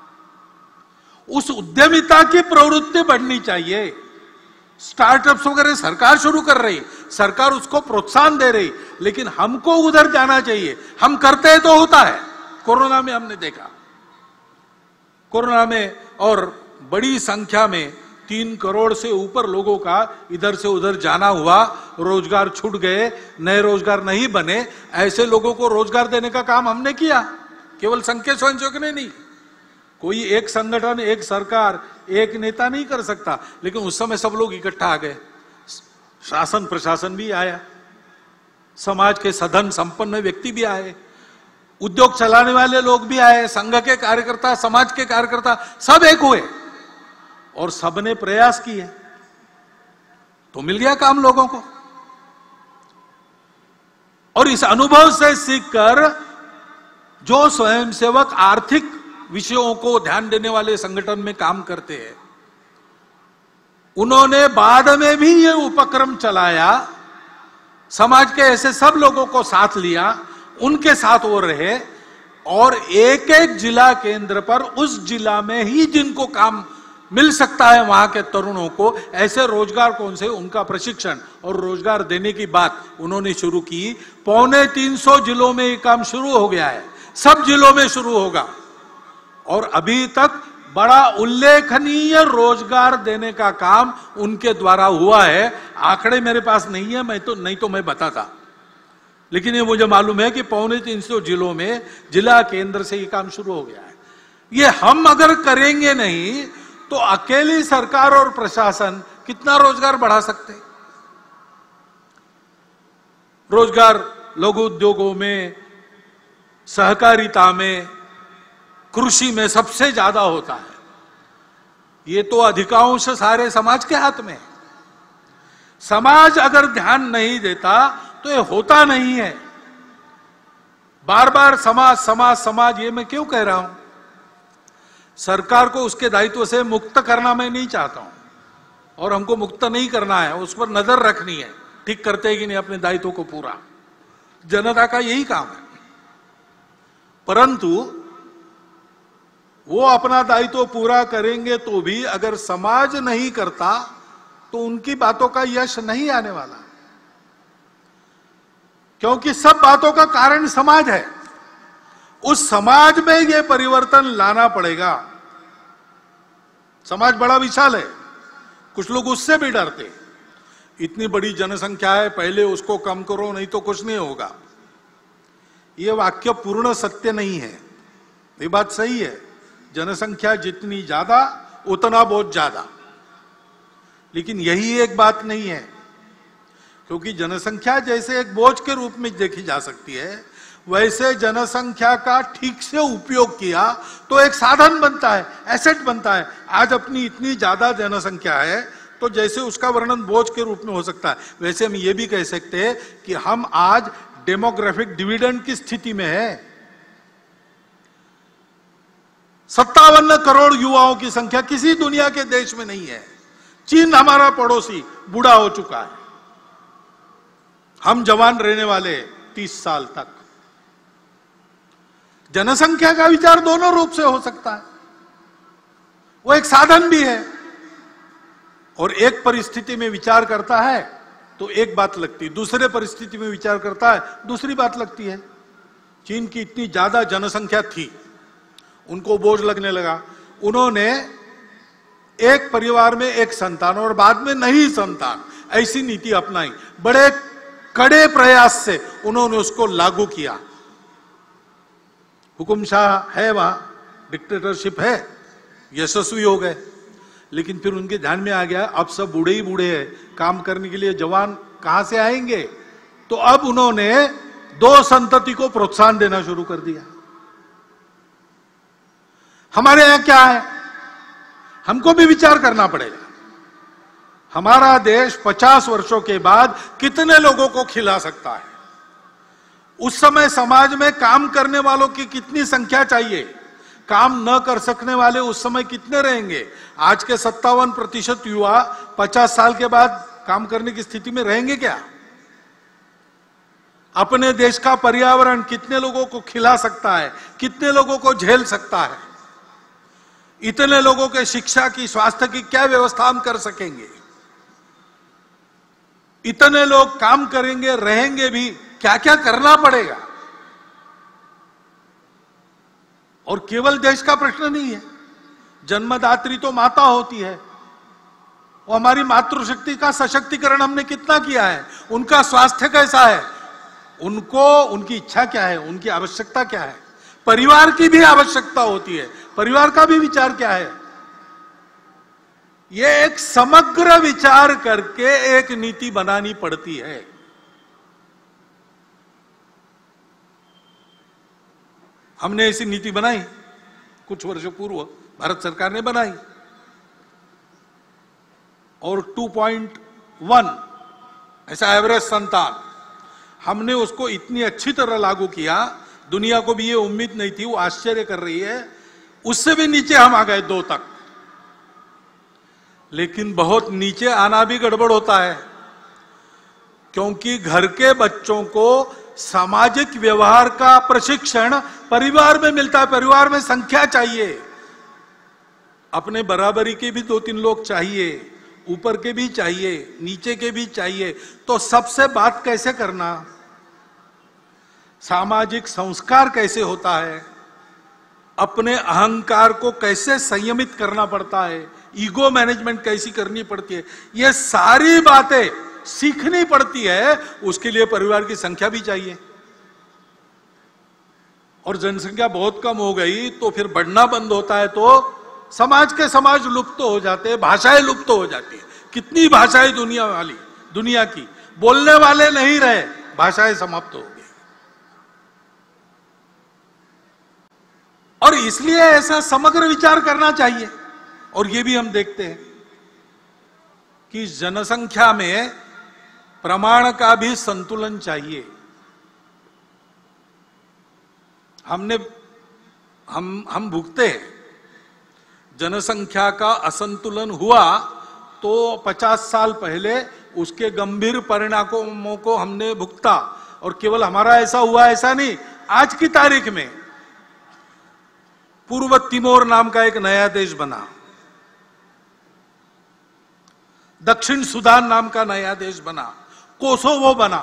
उस उद्यमिता की प्रवृत्ति बढ़नी चाहिए। स्टार्टअप्स वगैरह सरकार शुरू कर रही, सरकार उसको प्रोत्साहन दे रही, लेकिन हमको उधर जाना चाहिए। हम करते हैं तो होता है। कोरोना में हमने देखा, कोरोना में और बड़ी संख्या में तीन करोड़ से ऊपर लोगों का इधर से उधर जाना हुआ, रोजगार छूट गए, नए रोजगार नहीं बने। ऐसे लोगों को रोजगार देने का काम हमने किया, केवल संघ के स्वयंसेवक ने नहीं। कोई एक संगठन, एक सरकार, एक नेता नहीं कर सकता, लेकिन उस समय सब लोग इकट्ठा आ गए। शासन प्रशासन भी आया, समाज के सधन संपन्न व्यक्ति भी आए, उद्योग चलाने वाले लोग भी आए, संघ के कार्यकर्ता, समाज के कार्यकर्ता, सब एक हुए और सबने प्रयास किए। तो मिल गया काम लोगों को। और इस अनुभव से सीखकर जो स्वयंसेवक आर्थिक विषयों को ध्यान देने वाले संगठन में काम करते हैं, उन्होंने बाद में भी ये उपक्रम चलाया, समाज के ऐसे सब लोगों को साथ लिया, उनके साथ वो रहे, और एक एक जिला केंद्र पर उस जिला में ही जिनको काम मिल सकता है वहां के तरुणों को ऐसे रोजगार कौन से, उनका प्रशिक्षण और रोजगार देने की बात उन्होंने शुरू की। पौने तीन सौ जिलों में ये काम शुरू हो गया है, सब जिलों में शुरू होगा, और अभी तक बड़ा उल्लेखनीय रोजगार देने का काम उनके द्वारा हुआ है। आंकड़े मेरे पास नहीं है, मैं तो नहीं तो मैं बताता, लेकिन ये मुझे मालूम है कि पौने तीन सौ जिलों में जिला केंद्र से ये काम शुरू हो गया है। ये हम अगर करेंगे नहीं तो अकेली सरकार और प्रशासन कितना रोजगार बढ़ा सकते? रोजगार लघु उद्योगों में, सहकारिता में, कृषि में सबसे ज्यादा होता है। ये तो अधिकांश सारे समाज के हाथ में है। समाज अगर ध्यान नहीं देता तो ये होता नहीं है। बार बार समाज समाज समाज ये मैं क्यों कह रहा हूं? सरकार को उसके दायित्व से मुक्त करना मैं नहीं चाहता हूं, और हमको मुक्त नहीं करना है, उस पर नजर रखनी है, ठीक करते हैं कि नहीं अपने दायित्व को पूरा। जनता का यही काम है। परंतु वो अपना दायित्व पूरा करेंगे तो भी अगर समाज नहीं करता तो उनकी बातों का यश नहीं आने वाला, क्योंकि सब बातों का कारण समाज है। उस समाज में ये परिवर्तन लाना पड़ेगा। समाज बड़ा विशाल है, कुछ लोग उससे भी डरते, इतनी बड़ी जनसंख्या है, पहले उसको कम करो नहीं तो कुछ नहीं होगा। यह वाक्य पूर्ण सत्य नहीं है। ये बात सही है, जनसंख्या जितनी ज्यादा उतना बहुत ज्यादा, लेकिन यही एक बात नहीं है, क्योंकि जनसंख्या जैसे एक बोझ के रूप में देखी जा सकती है, वैसे जनसंख्या का ठीक से उपयोग किया तो एक साधन बनता है, एसेट बनता है। आज अपनी इतनी ज्यादा जनसंख्या है तो जैसे उसका वर्णन बोझ के रूप में हो सकता है, वैसे हम ये भी कह सकते हैं कि हम आज डेमोग्राफिक डिविडेंड की स्थिति में है। सत्तावन करोड़ युवाओं की संख्या किसी दुनिया के देश में नहीं है। चीन हमारा पड़ोसी बूढ़ा हो चुका है, हम जवान रहने वाले तीस साल तक। जनसंख्या का विचार दोनों रूप से हो सकता है, वो एक साधन भी है, और एक परिस्थिति में विचार करता है तो एक बात लगती है, दूसरे परिस्थिति में विचार करता है दूसरी बात लगती है। चीन की इतनी ज्यादा जनसंख्या थी, उनको बोझ लगने लगा, उन्होंने एक परिवार में एक संतान और बाद में नहीं संतान, ऐसी नीति अपनाई। बड़े कड़े प्रयास से उन्होंने उसको लागू किया। हुकुमशाह है वहां, डिक्टेटरशिप है, यशस्वी हो गए। लेकिन फिर उनके ध्यान में आ गया अब सब बूढ़े ही बूढ़े हैं, काम करने के लिए जवान कहां से आएंगे? तो अब उन्होंने दो संतति को प्रोत्साहन देना शुरू कर दिया। हमारे यहां क्या है, हमको भी विचार करना पड़ेगा। हमारा देश पचास वर्षों के बाद कितने लोगों को खिला सकता है? उस समय समाज में काम करने वालों की कितनी संख्या चाहिए? काम न कर सकने वाले उस समय कितने रहेंगे? आज के सत्तावन प्रतिशत युवा पचास साल के बाद काम करने की स्थिति में रहेंगे क्या? अपने देश का पर्यावरण कितने लोगों को खिला सकता है, कितने लोगों को झेल सकता है? इतने लोगों के शिक्षा की, स्वास्थ्य की क्या व्यवस्था हम कर सकेंगे? इतने लोग काम करेंगे, रहेंगे भी, क्या क्या करना पड़ेगा? और केवल देश का प्रश्न नहीं है, जन्मदात्री तो माता होती है, वो हमारी मातृशक्ति का सशक्तिकरण हमने कितना किया है, उनका स्वास्थ्य कैसा है, उनको उनकी इच्छा क्या है, उनकी आवश्यकता क्या है, परिवार की भी आवश्यकता होती है, परिवार का भी विचार क्या है। यह एक समग्र विचार करके एक नीति बनानी पड़ती है। हमने ऐसी नीति बनाई, कुछ वर्षों पूर्व भारत सरकार ने बनाई, और टू पॉइंट वन, ऐसा एवरेज संतान, हमने उसको इतनी अच्छी तरह लागू किया, दुनिया को भी ये उम्मीद नहीं थी, वो आश्चर्य कर रही है। उससे भी नीचे हम आ गए दो तक। लेकिन बहुत नीचे आना भी गड़बड़ होता है, क्योंकि घर के बच्चों को सामाजिक व्यवहार का प्रशिक्षण परिवार में मिलता है। परिवार में संख्या चाहिए, अपने बराबरी के भी दो तीन लोग चाहिए, ऊपर के भी चाहिए, नीचे के भी चाहिए। तो सबसे बात कैसे करना, सामाजिक संस्कार कैसे होता है, अपने अहंकार को कैसे संयमित करना पड़ता है, ईगो मैनेजमेंट कैसी करनी पड़ती है, ये सारी बातें सीखनी पड़ती है। उसके लिए परिवार की संख्या भी चाहिए। और जनसंख्या बहुत कम हो गई तो फिर बढ़ना बंद होता है, तो समाज के समाज लुप्त हो जाते हैं, भाषाएं लुप्त हो जाती है। कितनी भाषाएं दुनिया वाली, दुनिया की, बोलने वाले नहीं रहे, भाषाएं समाप्त हो गई। और इसलिए ऐसा समग्र विचार करना चाहिए। और ये भी हम देखते हैं कि जनसंख्या में प्रमाण का भी संतुलन चाहिए। हमने हम हम भुगते हैं, जनसंख्या का असंतुलन हुआ तो पचास साल पहले उसके गंभीर परिणामों को हमने भुगता। और केवल हमारा ऐसा हुआ ऐसा नहीं, आज की तारीख में पूर्व तिमोर नाम का एक नया देश बना, दक्षिण सुदान नाम का नया देश बना, कोसोवो बना।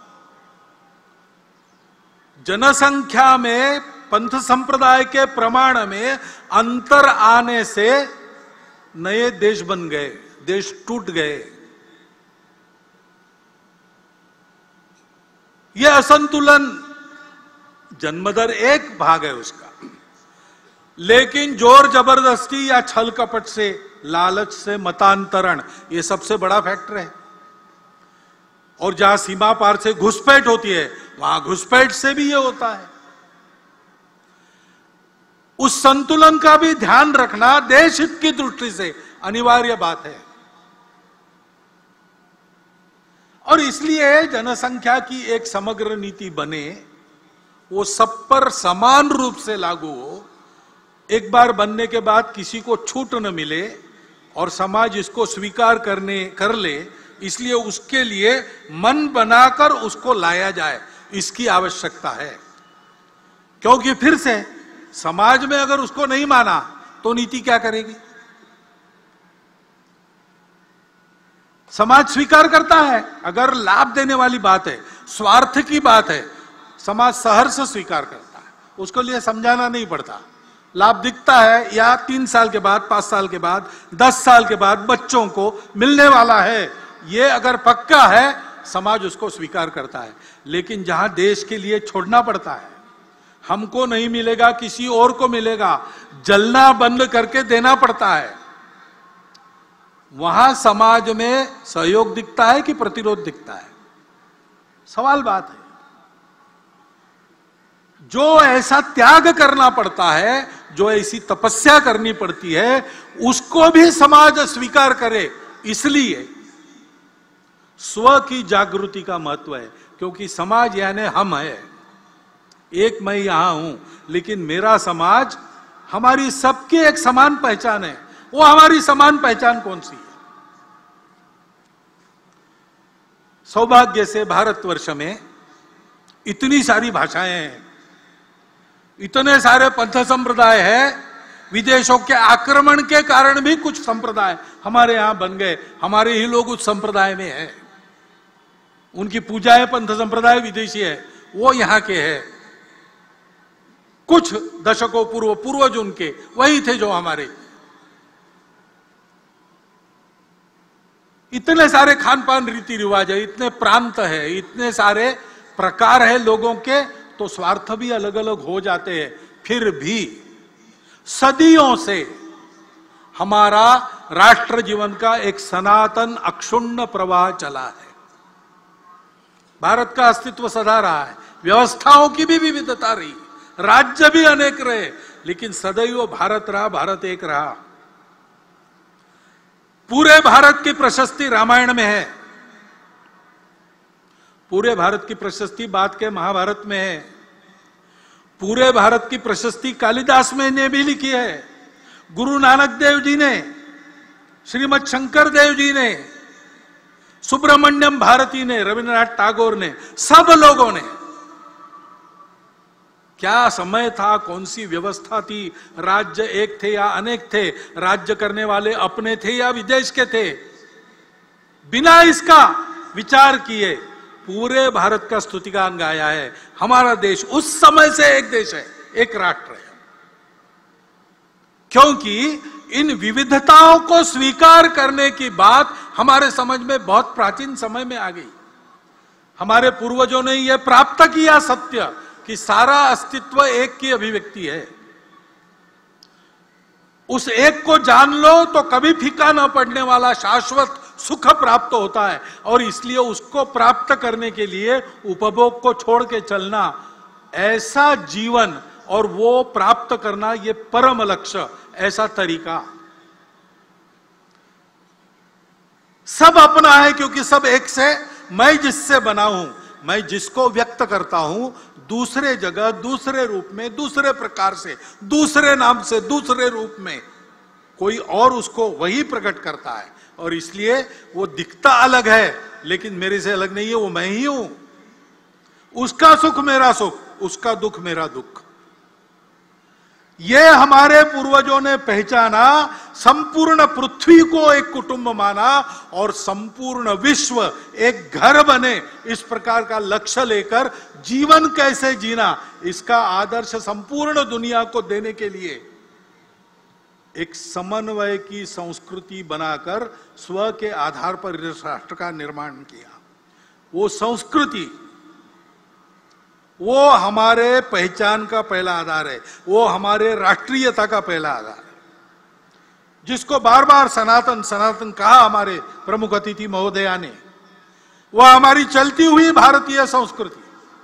जनसंख्या में पंथ संप्रदाय के प्रमाण में अंतर आने से नए देश बन गए, देश टूट गए। यह असंतुलन जन्मदर एक भाग है उसका, लेकिन जोर जबरदस्ती या छल कपट से, लालच से मतांतरण, यह सबसे बड़ा फैक्टर है। और जहां सीमा पार से घुसपैठ होती है, वहां घुसपैठ से भी यह होता है। उस संतुलन का भी ध्यान रखना देश हित की दृष्टि से अनिवार्य बात है। और इसलिए जनसंख्या की एक समग्र नीति बने, वो सब पर समान रूप से लागू हो। एक बार बनने के बाद किसी को छूट न मिले और समाज इसको स्वीकार करने कर ले, इसलिए उसके लिए मन बनाकर उसको लाया जाए, इसकी आवश्यकता है। क्योंकि फिर से समाज में अगर उसको नहीं माना तो नीति क्या करेगी? समाज स्वीकार करता है, अगर लाभ देने वाली बात है, स्वार्थ की बात है, समाज सहर्ष स्वीकार करता है, उसको लिए समझाना नहीं पड़ता। लाभ दिखता है या तीन साल के बाद, पांच साल के बाद, दस साल के बाद बच्चों को मिलने वाला है, ये अगर पक्का है, समाज उसको स्वीकार करता है। लेकिन जहां देश के लिए छोड़ना पड़ता है, हमको नहीं मिलेगा किसी और को मिलेगा, जलना बंद करके देना पड़ता है, वहां समाज में सहयोग दिखता है कि प्रतिरोध दिखता है? सवाल बात है। जो ऐसा त्याग करना पड़ता है, जो ऐसी तपस्या करनी पड़ती है, उसको भी समाज स्वीकार करे। इसलिए स्व की जागृति का महत्व है, क्योंकि समाज यानी हम है। एक मैं यहां हूं, लेकिन मेरा समाज, हमारी सबकी एक समान पहचान है। वो हमारी समान पहचान कौन सी है? सौभाग्य से भारतवर्ष में इतनी सारी भाषाएं हैं, इतने सारे पंथ संप्रदाय है। विदेशों के आक्रमण के कारण भी कुछ संप्रदाय हमारे यहां बन गए, हमारे ही लोग उस संप्रदाय में हैं। उनकी पूजाएं पंथ संप्रदाय विदेशी है, वो यहां के हैं। कुछ दशकों पूर्व पूर्वज उनके वही थे जो हमारे। इतने सारे खान पान रीति रिवाज है, इतने प्रांत है, इतने सारे प्रकार है लोगों के, तो स्वार्थ भी अलग अलग हो जाते हैं। फिर भी सदियों से हमारा राष्ट्र जीवन का एक सनातन अक्षुण्ण प्रवाह चला है। भारत का अस्तित्व सदा रहा है, व्यवस्थाओं की भी विविधता रही, राज्य भी अनेक रहे, लेकिन सदैव भारत रहा, भारत एक रहा। पूरे भारत की प्रशस्ति रामायण में है। पूरे भारत की प्रशस्ति बाद के महाभारत में है। पूरे भारत की प्रशस्ति कालिदास में ने भी लिखी है, गुरु नानक देव जी ने, श्रीमद शंकर देव जी ने, सुब्रमण्यम भारती ने, रविन्द्रनाथ टैगोर ने, सब लोगों ने। क्या समय था, कौन सी व्यवस्था थी, राज्य एक थे या अनेक थे, राज्य करने वाले अपने थे या विदेश के थे, बिना इसका विचार किए पूरे भारत का स्तुतिगान गाया है। हमारा देश उस समय से एक देश है, एक राष्ट्र है, क्योंकि इन विविधताओं को स्वीकार करने की बात हमारे समझ में बहुत प्राचीन समय में आ गई। हमारे पूर्वजों ने यह प्राप्त किया सत्य कि सारा अस्तित्व एक की अभिव्यक्ति है। उस एक को जान लो तो कभी फीका न पड़ने वाला शाश्वत सुख प्राप्त होता है, और इसलिए उसको प्राप्त करने के लिए उपभोग को छोड़ के चलना, ऐसा जीवन और वो प्राप्त करना, ये परम लक्ष्य, ऐसा तरीका सब अपना है, क्योंकि सब एक से, मैं जिससे बना हूं, मैं जिसको व्यक्त करता हूं दूसरे जगह, दूसरे रूप में, दूसरे प्रकार से, दूसरे नाम से, दूसरे रूप में, कोई और उसको वही प्रकट करता है, और इसलिए वो दिखता अलग है लेकिन मेरे से अलग नहीं है, वो मैं ही हूं। उसका सुख मेरा सुख, उसका दुख मेरा दुख। ये हमारे पूर्वजों ने पहचाना, संपूर्ण पृथ्वी को एक कुटुंब माना और संपूर्ण विश्व एक घर बने, इस प्रकार का लक्ष्य लेकर जीवन कैसे जीना, इसका आदर्श संपूर्ण दुनिया को देने के लिए एक समन्वय की संस्कृति बनाकर स्व के आधार पर इस राष्ट्र का निर्माण किया। वो संस्कृति, वो हमारे पहचान का पहला आधार है, वो हमारे राष्ट्रीयता का पहला आधार है, जिसको बार बार सनातन सनातन कहा हमारे प्रमुख अतिथि महोदया ने। वह हमारी चलती हुई भारतीय संस्कृति,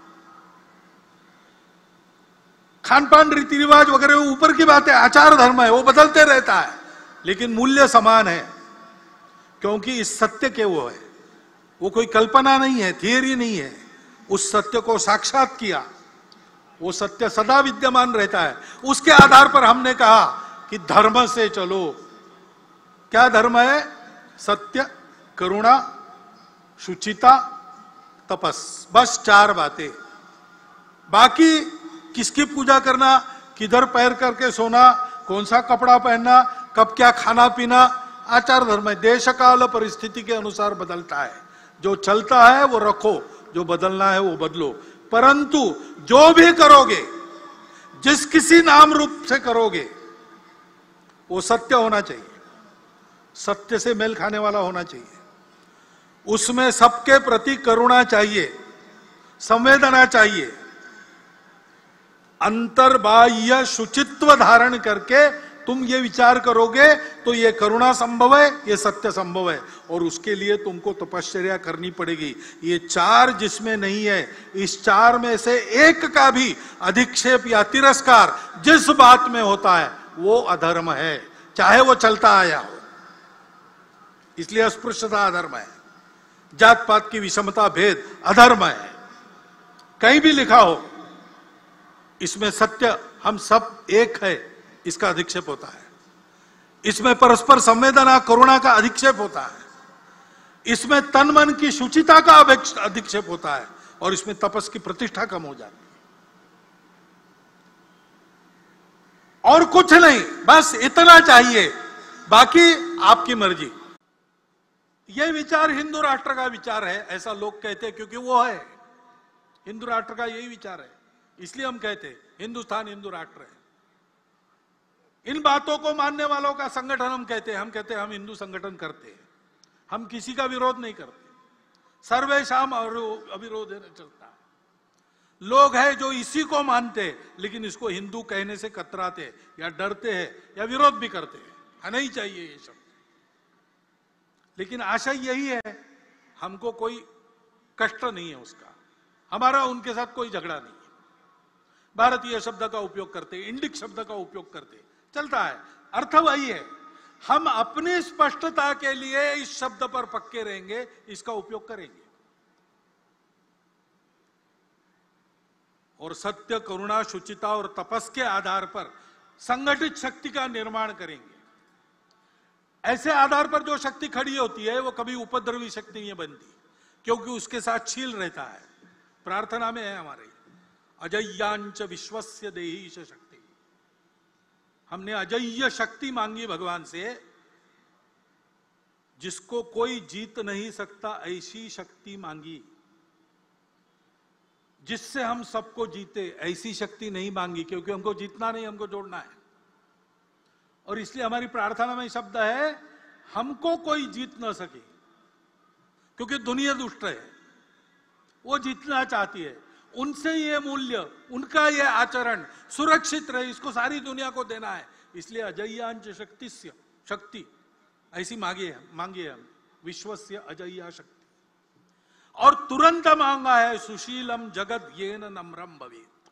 खान पान, रीति रिवाज वगैरह ऊपर की बात है, आचार धर्म है, वो बदलते रहता है, लेकिन मूल्य समान है, क्योंकि इस सत्य के वो है, वो कोई कल्पना नहीं है, थियरी नहीं है, उस सत्य को साक्षात किया, वो सत्य सदा विद्यमान रहता है। उसके आधार पर हमने कहा कि धर्म से चलो। क्या धर्म है? सत्य, करुणा, शुचिता, तपस, बस चार बातें। बाकी किसकी पूजा करना, किधर पैर करके सोना, कौन सा कपड़ा पहनना, कब क्या खाना पीना, आचार धर्म है, देश काल परिस्थिति के अनुसार बदलता है। जो चलता है वो रखो, जो बदलना है वो बदलो, परंतु जो भी करोगे, जिस किसी नाम रूप से करोगे, वो सत्य होना चाहिए, सत्य से मेल खाने वाला होना चाहिए, उसमें सबके प्रति करुणा चाहिए, संवेदना चाहिए, अंतर्बाह्य शुचित्व धारण करके तुम ये विचार करोगे तो ये करुणा संभव है, ये सत्य संभव है, और उसके लिए तुमको तपश्चर्या करनी पड़ेगी। ये चार जिसमें नहीं है, इस चार में से एक का भी अधिक्षेप या तिरस्कार जिस बात में होता है वो अधर्म है, चाहे वो चलता आया हो। इसलिए अस्पृश्यता अधर्म है, जात पात की विषमता भेद अधर्म है, कहीं भी लिखा हो। इसमें सत्य हम सब एक है, इसका अधिक्षेप होता है। इसमें परस्पर संवेदना करुणा का अधिक्षेप होता है, इसमें तन मन की शुचिता का अधिक्षेप होता है, और इसमें तपस की प्रतिष्ठा कम हो जाती है। और कुछ नहीं, बस इतना चाहिए, बाकी आपकी मर्जी। यह विचार हिंदू राष्ट्र का विचार है, ऐसा लोग कहते हैं, क्योंकि वो है हिंदू राष्ट्र का यही विचार है, इसलिए हम कहते हैं हिंदुस्तान हिंदू राष्ट्र है। इन बातों को मानने वालों का संगठन हम कहते हैं, हम कहते हैं हम हिंदू संगठन करते हैं, हम किसी का विरोध नहीं करते, सर्वेशाम अविरोध चलता है। लोग हैं जो इसी को मानते लेकिन इसको हिंदू कहने से कतराते या डरते हैं या विरोध भी करते हैं, हाँ नहीं चाहिए ये शब्द। लेकिन आशय यही है, हमको कोई कष्ट नहीं है उसका, हमारा उनके साथ कोई झगड़ा नहीं है। भारतीय शब्द का उपयोग करते, इंडिक शब्द का उपयोग करते, चलता है, अर्थ वही है। हम अपनी स्पष्टता के लिए इस शब्द पर पक्के रहेंगे, इसका उपयोग करेंगे। और सत्य, करुणा, शुचिता और तपस के आधार पर संगठित शक्ति का निर्माण करेंगे। ऐसे आधार पर जो शक्ति खड़ी होती है वो कभी उपद्रवी शक्ति नहीं बनती, क्योंकि उसके साथ शील रहता है। प्रार्थना में है हमारे, अजय्यांच विश्वस्य देहीश शक्ति। हमने अजय्य शक्ति मांगी भगवान से, जिसको कोई जीत नहीं सकता ऐसी शक्ति मांगी, जिससे हम सबको जीते ऐसी शक्ति नहीं मांगी, क्योंकि हमको जीतना नहीं, हमको जोड़ना है। और इसलिए हमारी प्रार्थना में शब्द है, हमको कोई जीत ना सके, क्योंकि दुनिया दुष्ट है, वो जीतना चाहती है। उनसे ये मूल्य, उनका ये आचरण सुरक्षित रहे, इसको सारी दुनिया को देना है। इसलिए अजय्यांच शक्ति शक्ति ऐसी मांगी है, मांगी है हम, विश्वस्य अजय्या शक्ति। और तुरंत मांगा है, सुशीलम जगत येन नम्रम भवेत्।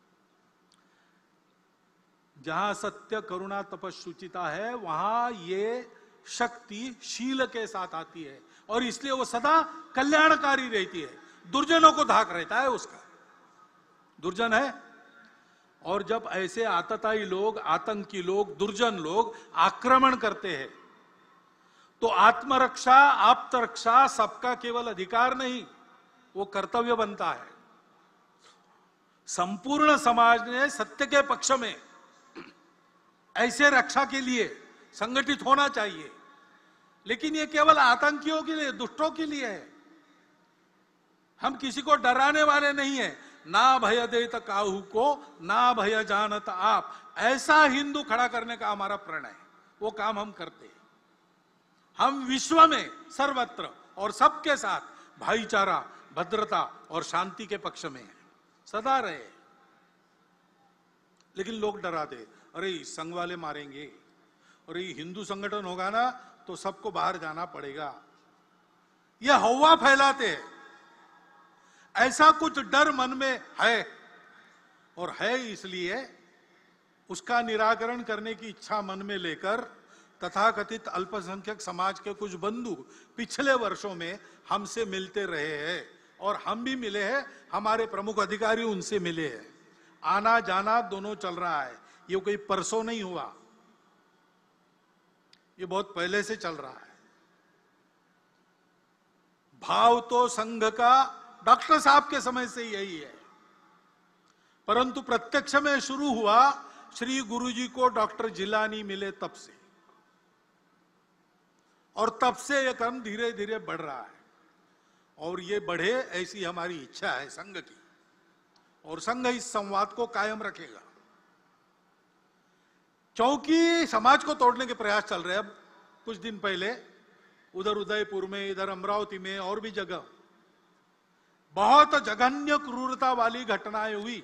जहां सत्य, करुणा, तपस, शुचिता है, वहां ये शक्ति शील के साथ आती है, और इसलिए वो सदा कल्याणकारी रहती है। दुर्जनों को धाक रहता है उसका, दुर्जन है। और जब ऐसे आतताई लोग, आतंकी लोग, दुर्जन लोग आक्रमण करते हैं, तो आत्मरक्षा, आप्तरक्षा सबका केवल अधिकार नहीं, वो कर्तव्य बनता है। संपूर्ण समाज ने सत्य के पक्ष में ऐसे रक्षा के लिए संगठित होना चाहिए। लेकिन ये केवल आतंकियों के लिए, दुष्टों के लिए है। हम किसी को डराने वाले नहीं है। ना भय देत काहू को, ना भय जानत आप, ऐसा हिंदू खड़ा करने का हमारा प्रण है। वो काम हम करते हैं। हम विश्व में सर्वत्र और सबके साथ भाईचारा, भद्रता और शांति के पक्ष में हैं, सदा रहे। लेकिन लोग डराते, अरे संघ वाले मारेंगे, और ये हिंदू संगठन होगा ना तो सबको बाहर जाना पड़ेगा, ये हवा फैलाते हैं। ऐसा कुछ डर मन में है, और है इसलिए उसका निराकरण करने की इच्छा मन में लेकर तथाकथित अल्पसंख्यक समाज के कुछ बंधु पिछले वर्षों में हमसे मिलते रहे हैं, और हम भी मिले हैं, हमारे प्रमुख अधिकारी उनसे मिले हैं। आना जाना दोनों चल रहा है, ये कोई परसों नहीं हुआ, ये बहुत पहले से चल रहा है। भाव तो संघ का डॉक्टर साहब के समय से यही है, परंतु प्रत्यक्ष में शुरू हुआ श्री गुरुजी को डॉक्टर जिलानी मिले तब से, और तब से यह क्रम धीरे धीरे बढ़ रहा है। और ये बढ़े ऐसी हमारी इच्छा है संघ की, और संघ इस संवाद को कायम रखेगा। क्योंकि समाज को तोड़ने के प्रयास चल रहे हैं। अब कुछ दिन पहले उधर उदयपुर में, इधर अमरावती में और भी जगह बहुत जघन्य क्रूरता वाली घटनाएं हुई।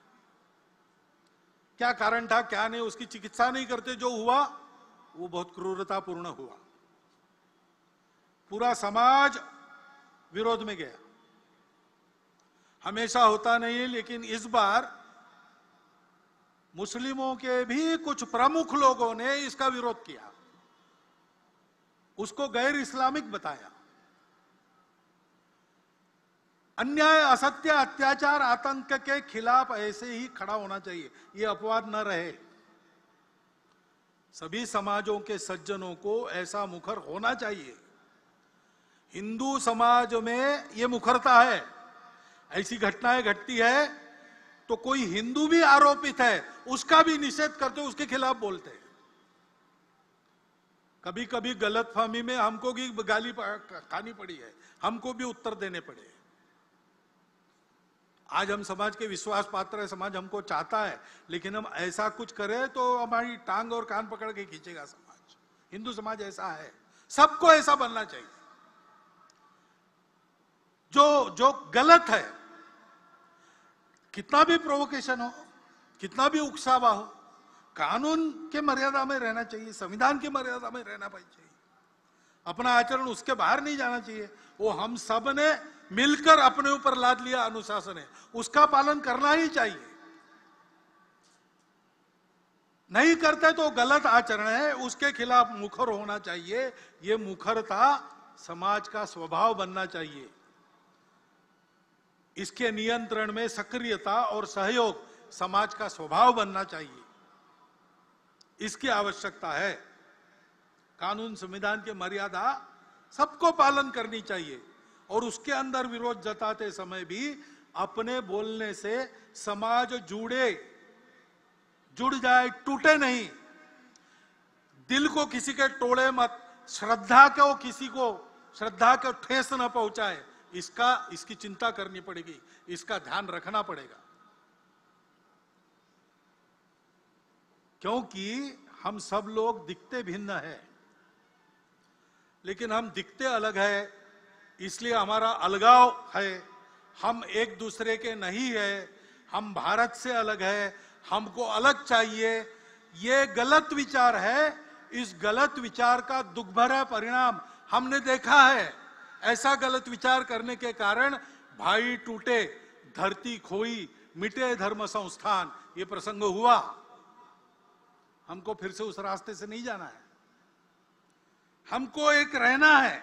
क्या कारण था, क्या नहीं, उसकी चिकित्सा नहीं करते। जो हुआ वो बहुत क्रूरतापूर्ण हुआ। पूरा समाज विरोध में गया। हमेशा होता नहीं है, लेकिन इस बार मुस्लिमों के भी कुछ प्रमुख लोगों ने इसका विरोध किया, उसको गैर इस्लामिक बताया। अन्याय, असत्य, अत्याचार, आतंक के खिलाफ ऐसे ही खड़ा होना चाहिए, ये अपवाद न रहे। सभी समाजों के सज्जनों को ऐसा मुखर होना चाहिए। हिंदू समाज में ये मुखरता है। ऐसी घटनाएं घटती है तो कोई हिंदू भी आरोपित है, उसका भी निषेध करते, उसके खिलाफ बोलते हैं। कभी कभी गलतफहमी में हमको भी गाली खानी पड़ी है, हमको भी उत्तर देने पड़े। आज हम समाज के विश्वास पात्र है, समाज हमको चाहता है, लेकिन हम ऐसा कुछ करें तो हमारी टांग और कान पकड़ के खींचेगा समाज। हिंदू समाज ऐसा है, सबको ऐसा बनना चाहिए। जो जो गलत है, कितना भी प्रोवोकेशन हो, कितना भी उकसावा हो, कानून के मर्यादा में रहना चाहिए, संविधान की मर्यादा में रहना चाहिए। अपना आचरण उसके बाहर नहीं जाना चाहिए। वो हम सब ने मिलकर अपने ऊपर लाद लिया अनुशासन है, उसका पालन करना ही चाहिए। नहीं करते तो गलत आचरण है, उसके खिलाफ मुखर होना चाहिए। ये मुखरता समाज का स्वभाव बनना चाहिए। इसके नियंत्रण में सक्रियता और सहयोग समाज का स्वभाव बनना चाहिए, इसकी आवश्यकता है। कानून संविधान की मर्यादा सबको पालन करनी चाहिए और उसके अंदर विरोध जताते समय भी अपने बोलने से समाज जुड़े जुड़ जाए, टूटे नहीं। दिल को किसी के तोड़े मत, श्रद्धा को किसी को श्रद्धा को ठेस न पहुंचाए, इसका इसकी चिंता करनी पड़ेगी, इसका ध्यान रखना पड़ेगा। क्योंकि हम सब लोग दिखते भिन्न है, लेकिन हम दिखते अलग है, इसलिए हमारा अलगाव है। हम एक दूसरे के नहीं है, हम भारत से अलग है, हमको अलग चाहिए, ये गलत विचार है। इस गलत विचार का दुख भरा परिणाम हमने देखा है। ऐसा गलत विचार करने के कारण भाई टूटे, धरती खोई, मिटे धर्म संस्थान, ये प्रसंग हुआ। हमको फिर से उस रास्ते से नहीं जाना है, हमको एक रहना है।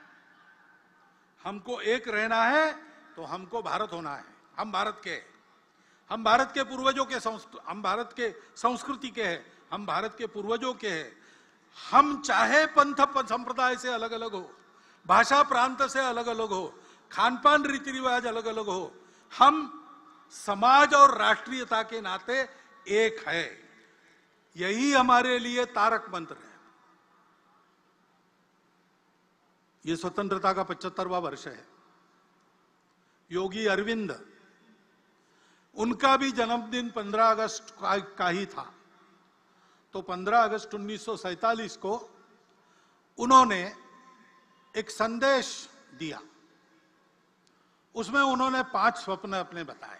हमको एक रहना है तो हमको भारत होना है। हम भारत के हम भारत के पूर्वजों के हम भारत के संस्कृति के हैं, हम भारत के पूर्वजों के हैं। हम चाहे पंथ संप्रदाय से अलग अलग हो, भाषा प्रांत से अलग अलग हो, खान पान रीति रिवाज अलग अलग हो, हम समाज और राष्ट्रीयता के नाते एक है। यही हमारे लिए तारक मंत्र है। ये स्वतंत्रता का पचहत्तरवां वर्ष है। योगी अरविंद, उनका भी जन्मदिन पंद्रह अगस्त का ही था। तो पंद्रह अगस्त उन्नीस सौ सैतालीस को उन्होंने एक संदेश दिया। उसमें उन्होंने पांच स्वप्न अपने बताए।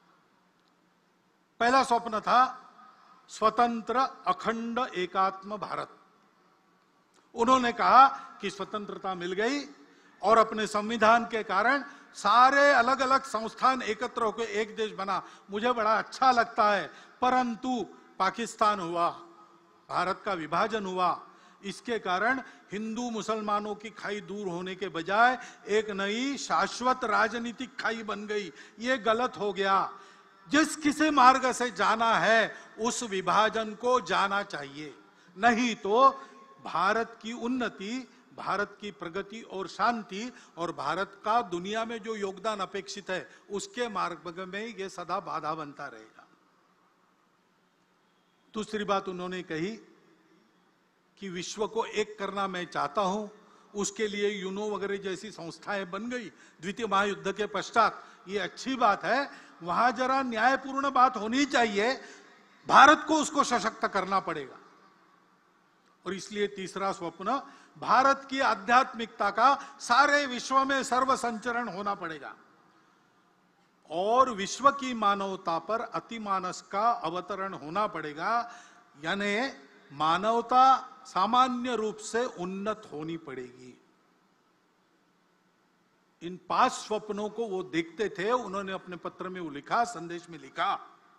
पहला स्वप्न था स्वतंत्र अखंड एकात्म भारत। उन्होंने कहा कि स्वतंत्रता मिल गई और अपने संविधान के कारण सारे अलग अलग संस्थान एकत्र होकर एक देश बना, मुझे बड़ा अच्छा लगता है। परंतु पाकिस्तान हुआ, भारत का विभाजन हुआ, इसके कारण हिंदू मुसलमानों की खाई दूर होने के बजाय एक नई शाश्वत राजनीतिक खाई बन गई। ये गलत हो गया। जिस किसी मार्ग से जाना है उस विभाजन को जाना चाहिए, नहीं तो भारत की उन्नति, भारत की प्रगति और शांति और भारत का दुनिया में जो योगदान अपेक्षित है उसके मार्ग में ये सदा बाधा बनता रहेगा। दूसरी बात उन्होंने कही कि विश्व को एक करना मैं चाहता हूं, उसके लिए यूनो वगैरह जैसी संस्थाएं बन गई द्वितीय महायुद्ध के पश्चात। ये अच्छी बात है, वहां जरा न्यायपूर्ण बात होनी चाहिए, भारत को उसको सशक्त करना पड़ेगा। और इसलिए तीसरा स्वप्न, भारत की आध्यात्मिकता का सारे विश्व में सर्व संचरण होना पड़ेगा और विश्व की मानवता पर अतिमानस का अवतरण होना पड़ेगा। यानी मानवता सामान्य रूप से उन्नत होनी पड़ेगी। इन पांच स्वप्नों को वो देखते थे, उन्होंने अपने पत्र में वो लिखा, संदेश में लिखा।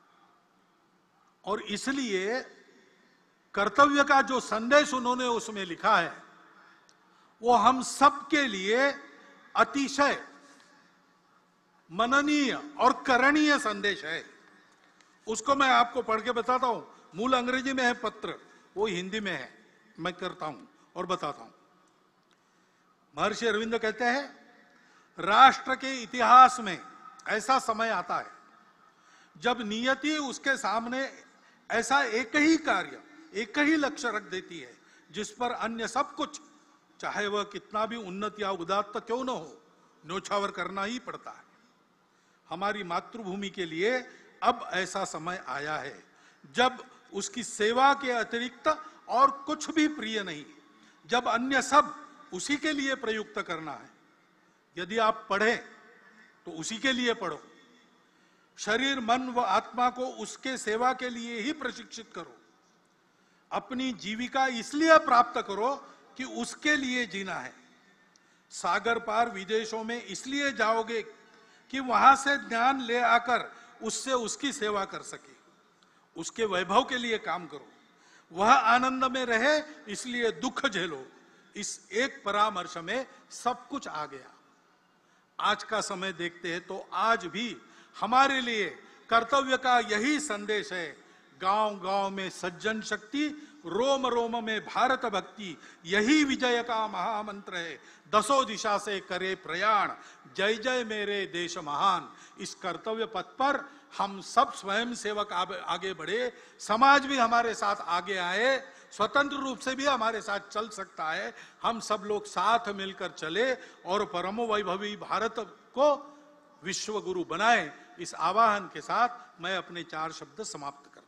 और इसलिए कर्तव्य का जो संदेश उन्होंने उसमें लिखा है वो हम सबके लिए अतिशय मननीय और करणीय संदेश है। उसको मैं आपको पढ़ के बताता हूं। मूल अंग्रेजी में है पत्र, वो हिंदी में है, मैं करता हूं और बताता हूं। महर्षि अरविंद कहते हैं, राष्ट्र के इतिहास में ऐसा समय आता है जब नियति उसके सामने ऐसा एक ही कार्य, एक ही लक्ष्य रख देती है जिस पर अन्य सब कुछ, चाहे वह कितना भी उन्नत या उदात्त क्यों न हो, न्योछावर करना ही पड़ता है। हमारी मातृभूमि के लिए अब ऐसा समय आया है जब उसकी सेवा के अतिरिक्त और कुछ भी प्रिय नहीं, जब अन्य सब उसी के लिए प्रयुक्त करना है। यदि आप पढ़ें तो उसी के लिए पढ़ो, शरीर मन व आत्मा को उसके सेवा के लिए ही प्रशिक्षित करो। अपनी जीविका इसलिए प्राप्त करो कि उसके लिए जीना है। सागर पार विदेशों में इसलिए जाओगे कि वहां से ज्ञान ले आकर उससे उसकी सेवा कर सके। उसके वैभव के लिए काम करो। वह आनंद में रहे इसलिए दुख झेलो। इस एक परामर्श में सब कुछ आ गया। आज का समय देखते हैं तो आज भी हमारे लिए कर्तव्य का यही संदेश है। गांव गांव में सज्जन शक्ति, रोम रोम में भारत भक्ति, यही विजय का महामंत्र है। दसों दिशा से करे प्रयाण, जय जय मेरे देश महान। इस कर्तव्य पथ पर हम सब स्वयं सेवक आगे बढ़े, समाज भी हमारे साथ आगे आए, स्वतंत्र रूप से भी हमारे साथ चल सकता है। हम सब लोग साथ मिलकर चले और परम वैभवी भारत को विश्व गुरु बनाए। इस आवाहन के साथ मैं अपने चार शब्द समाप्त कर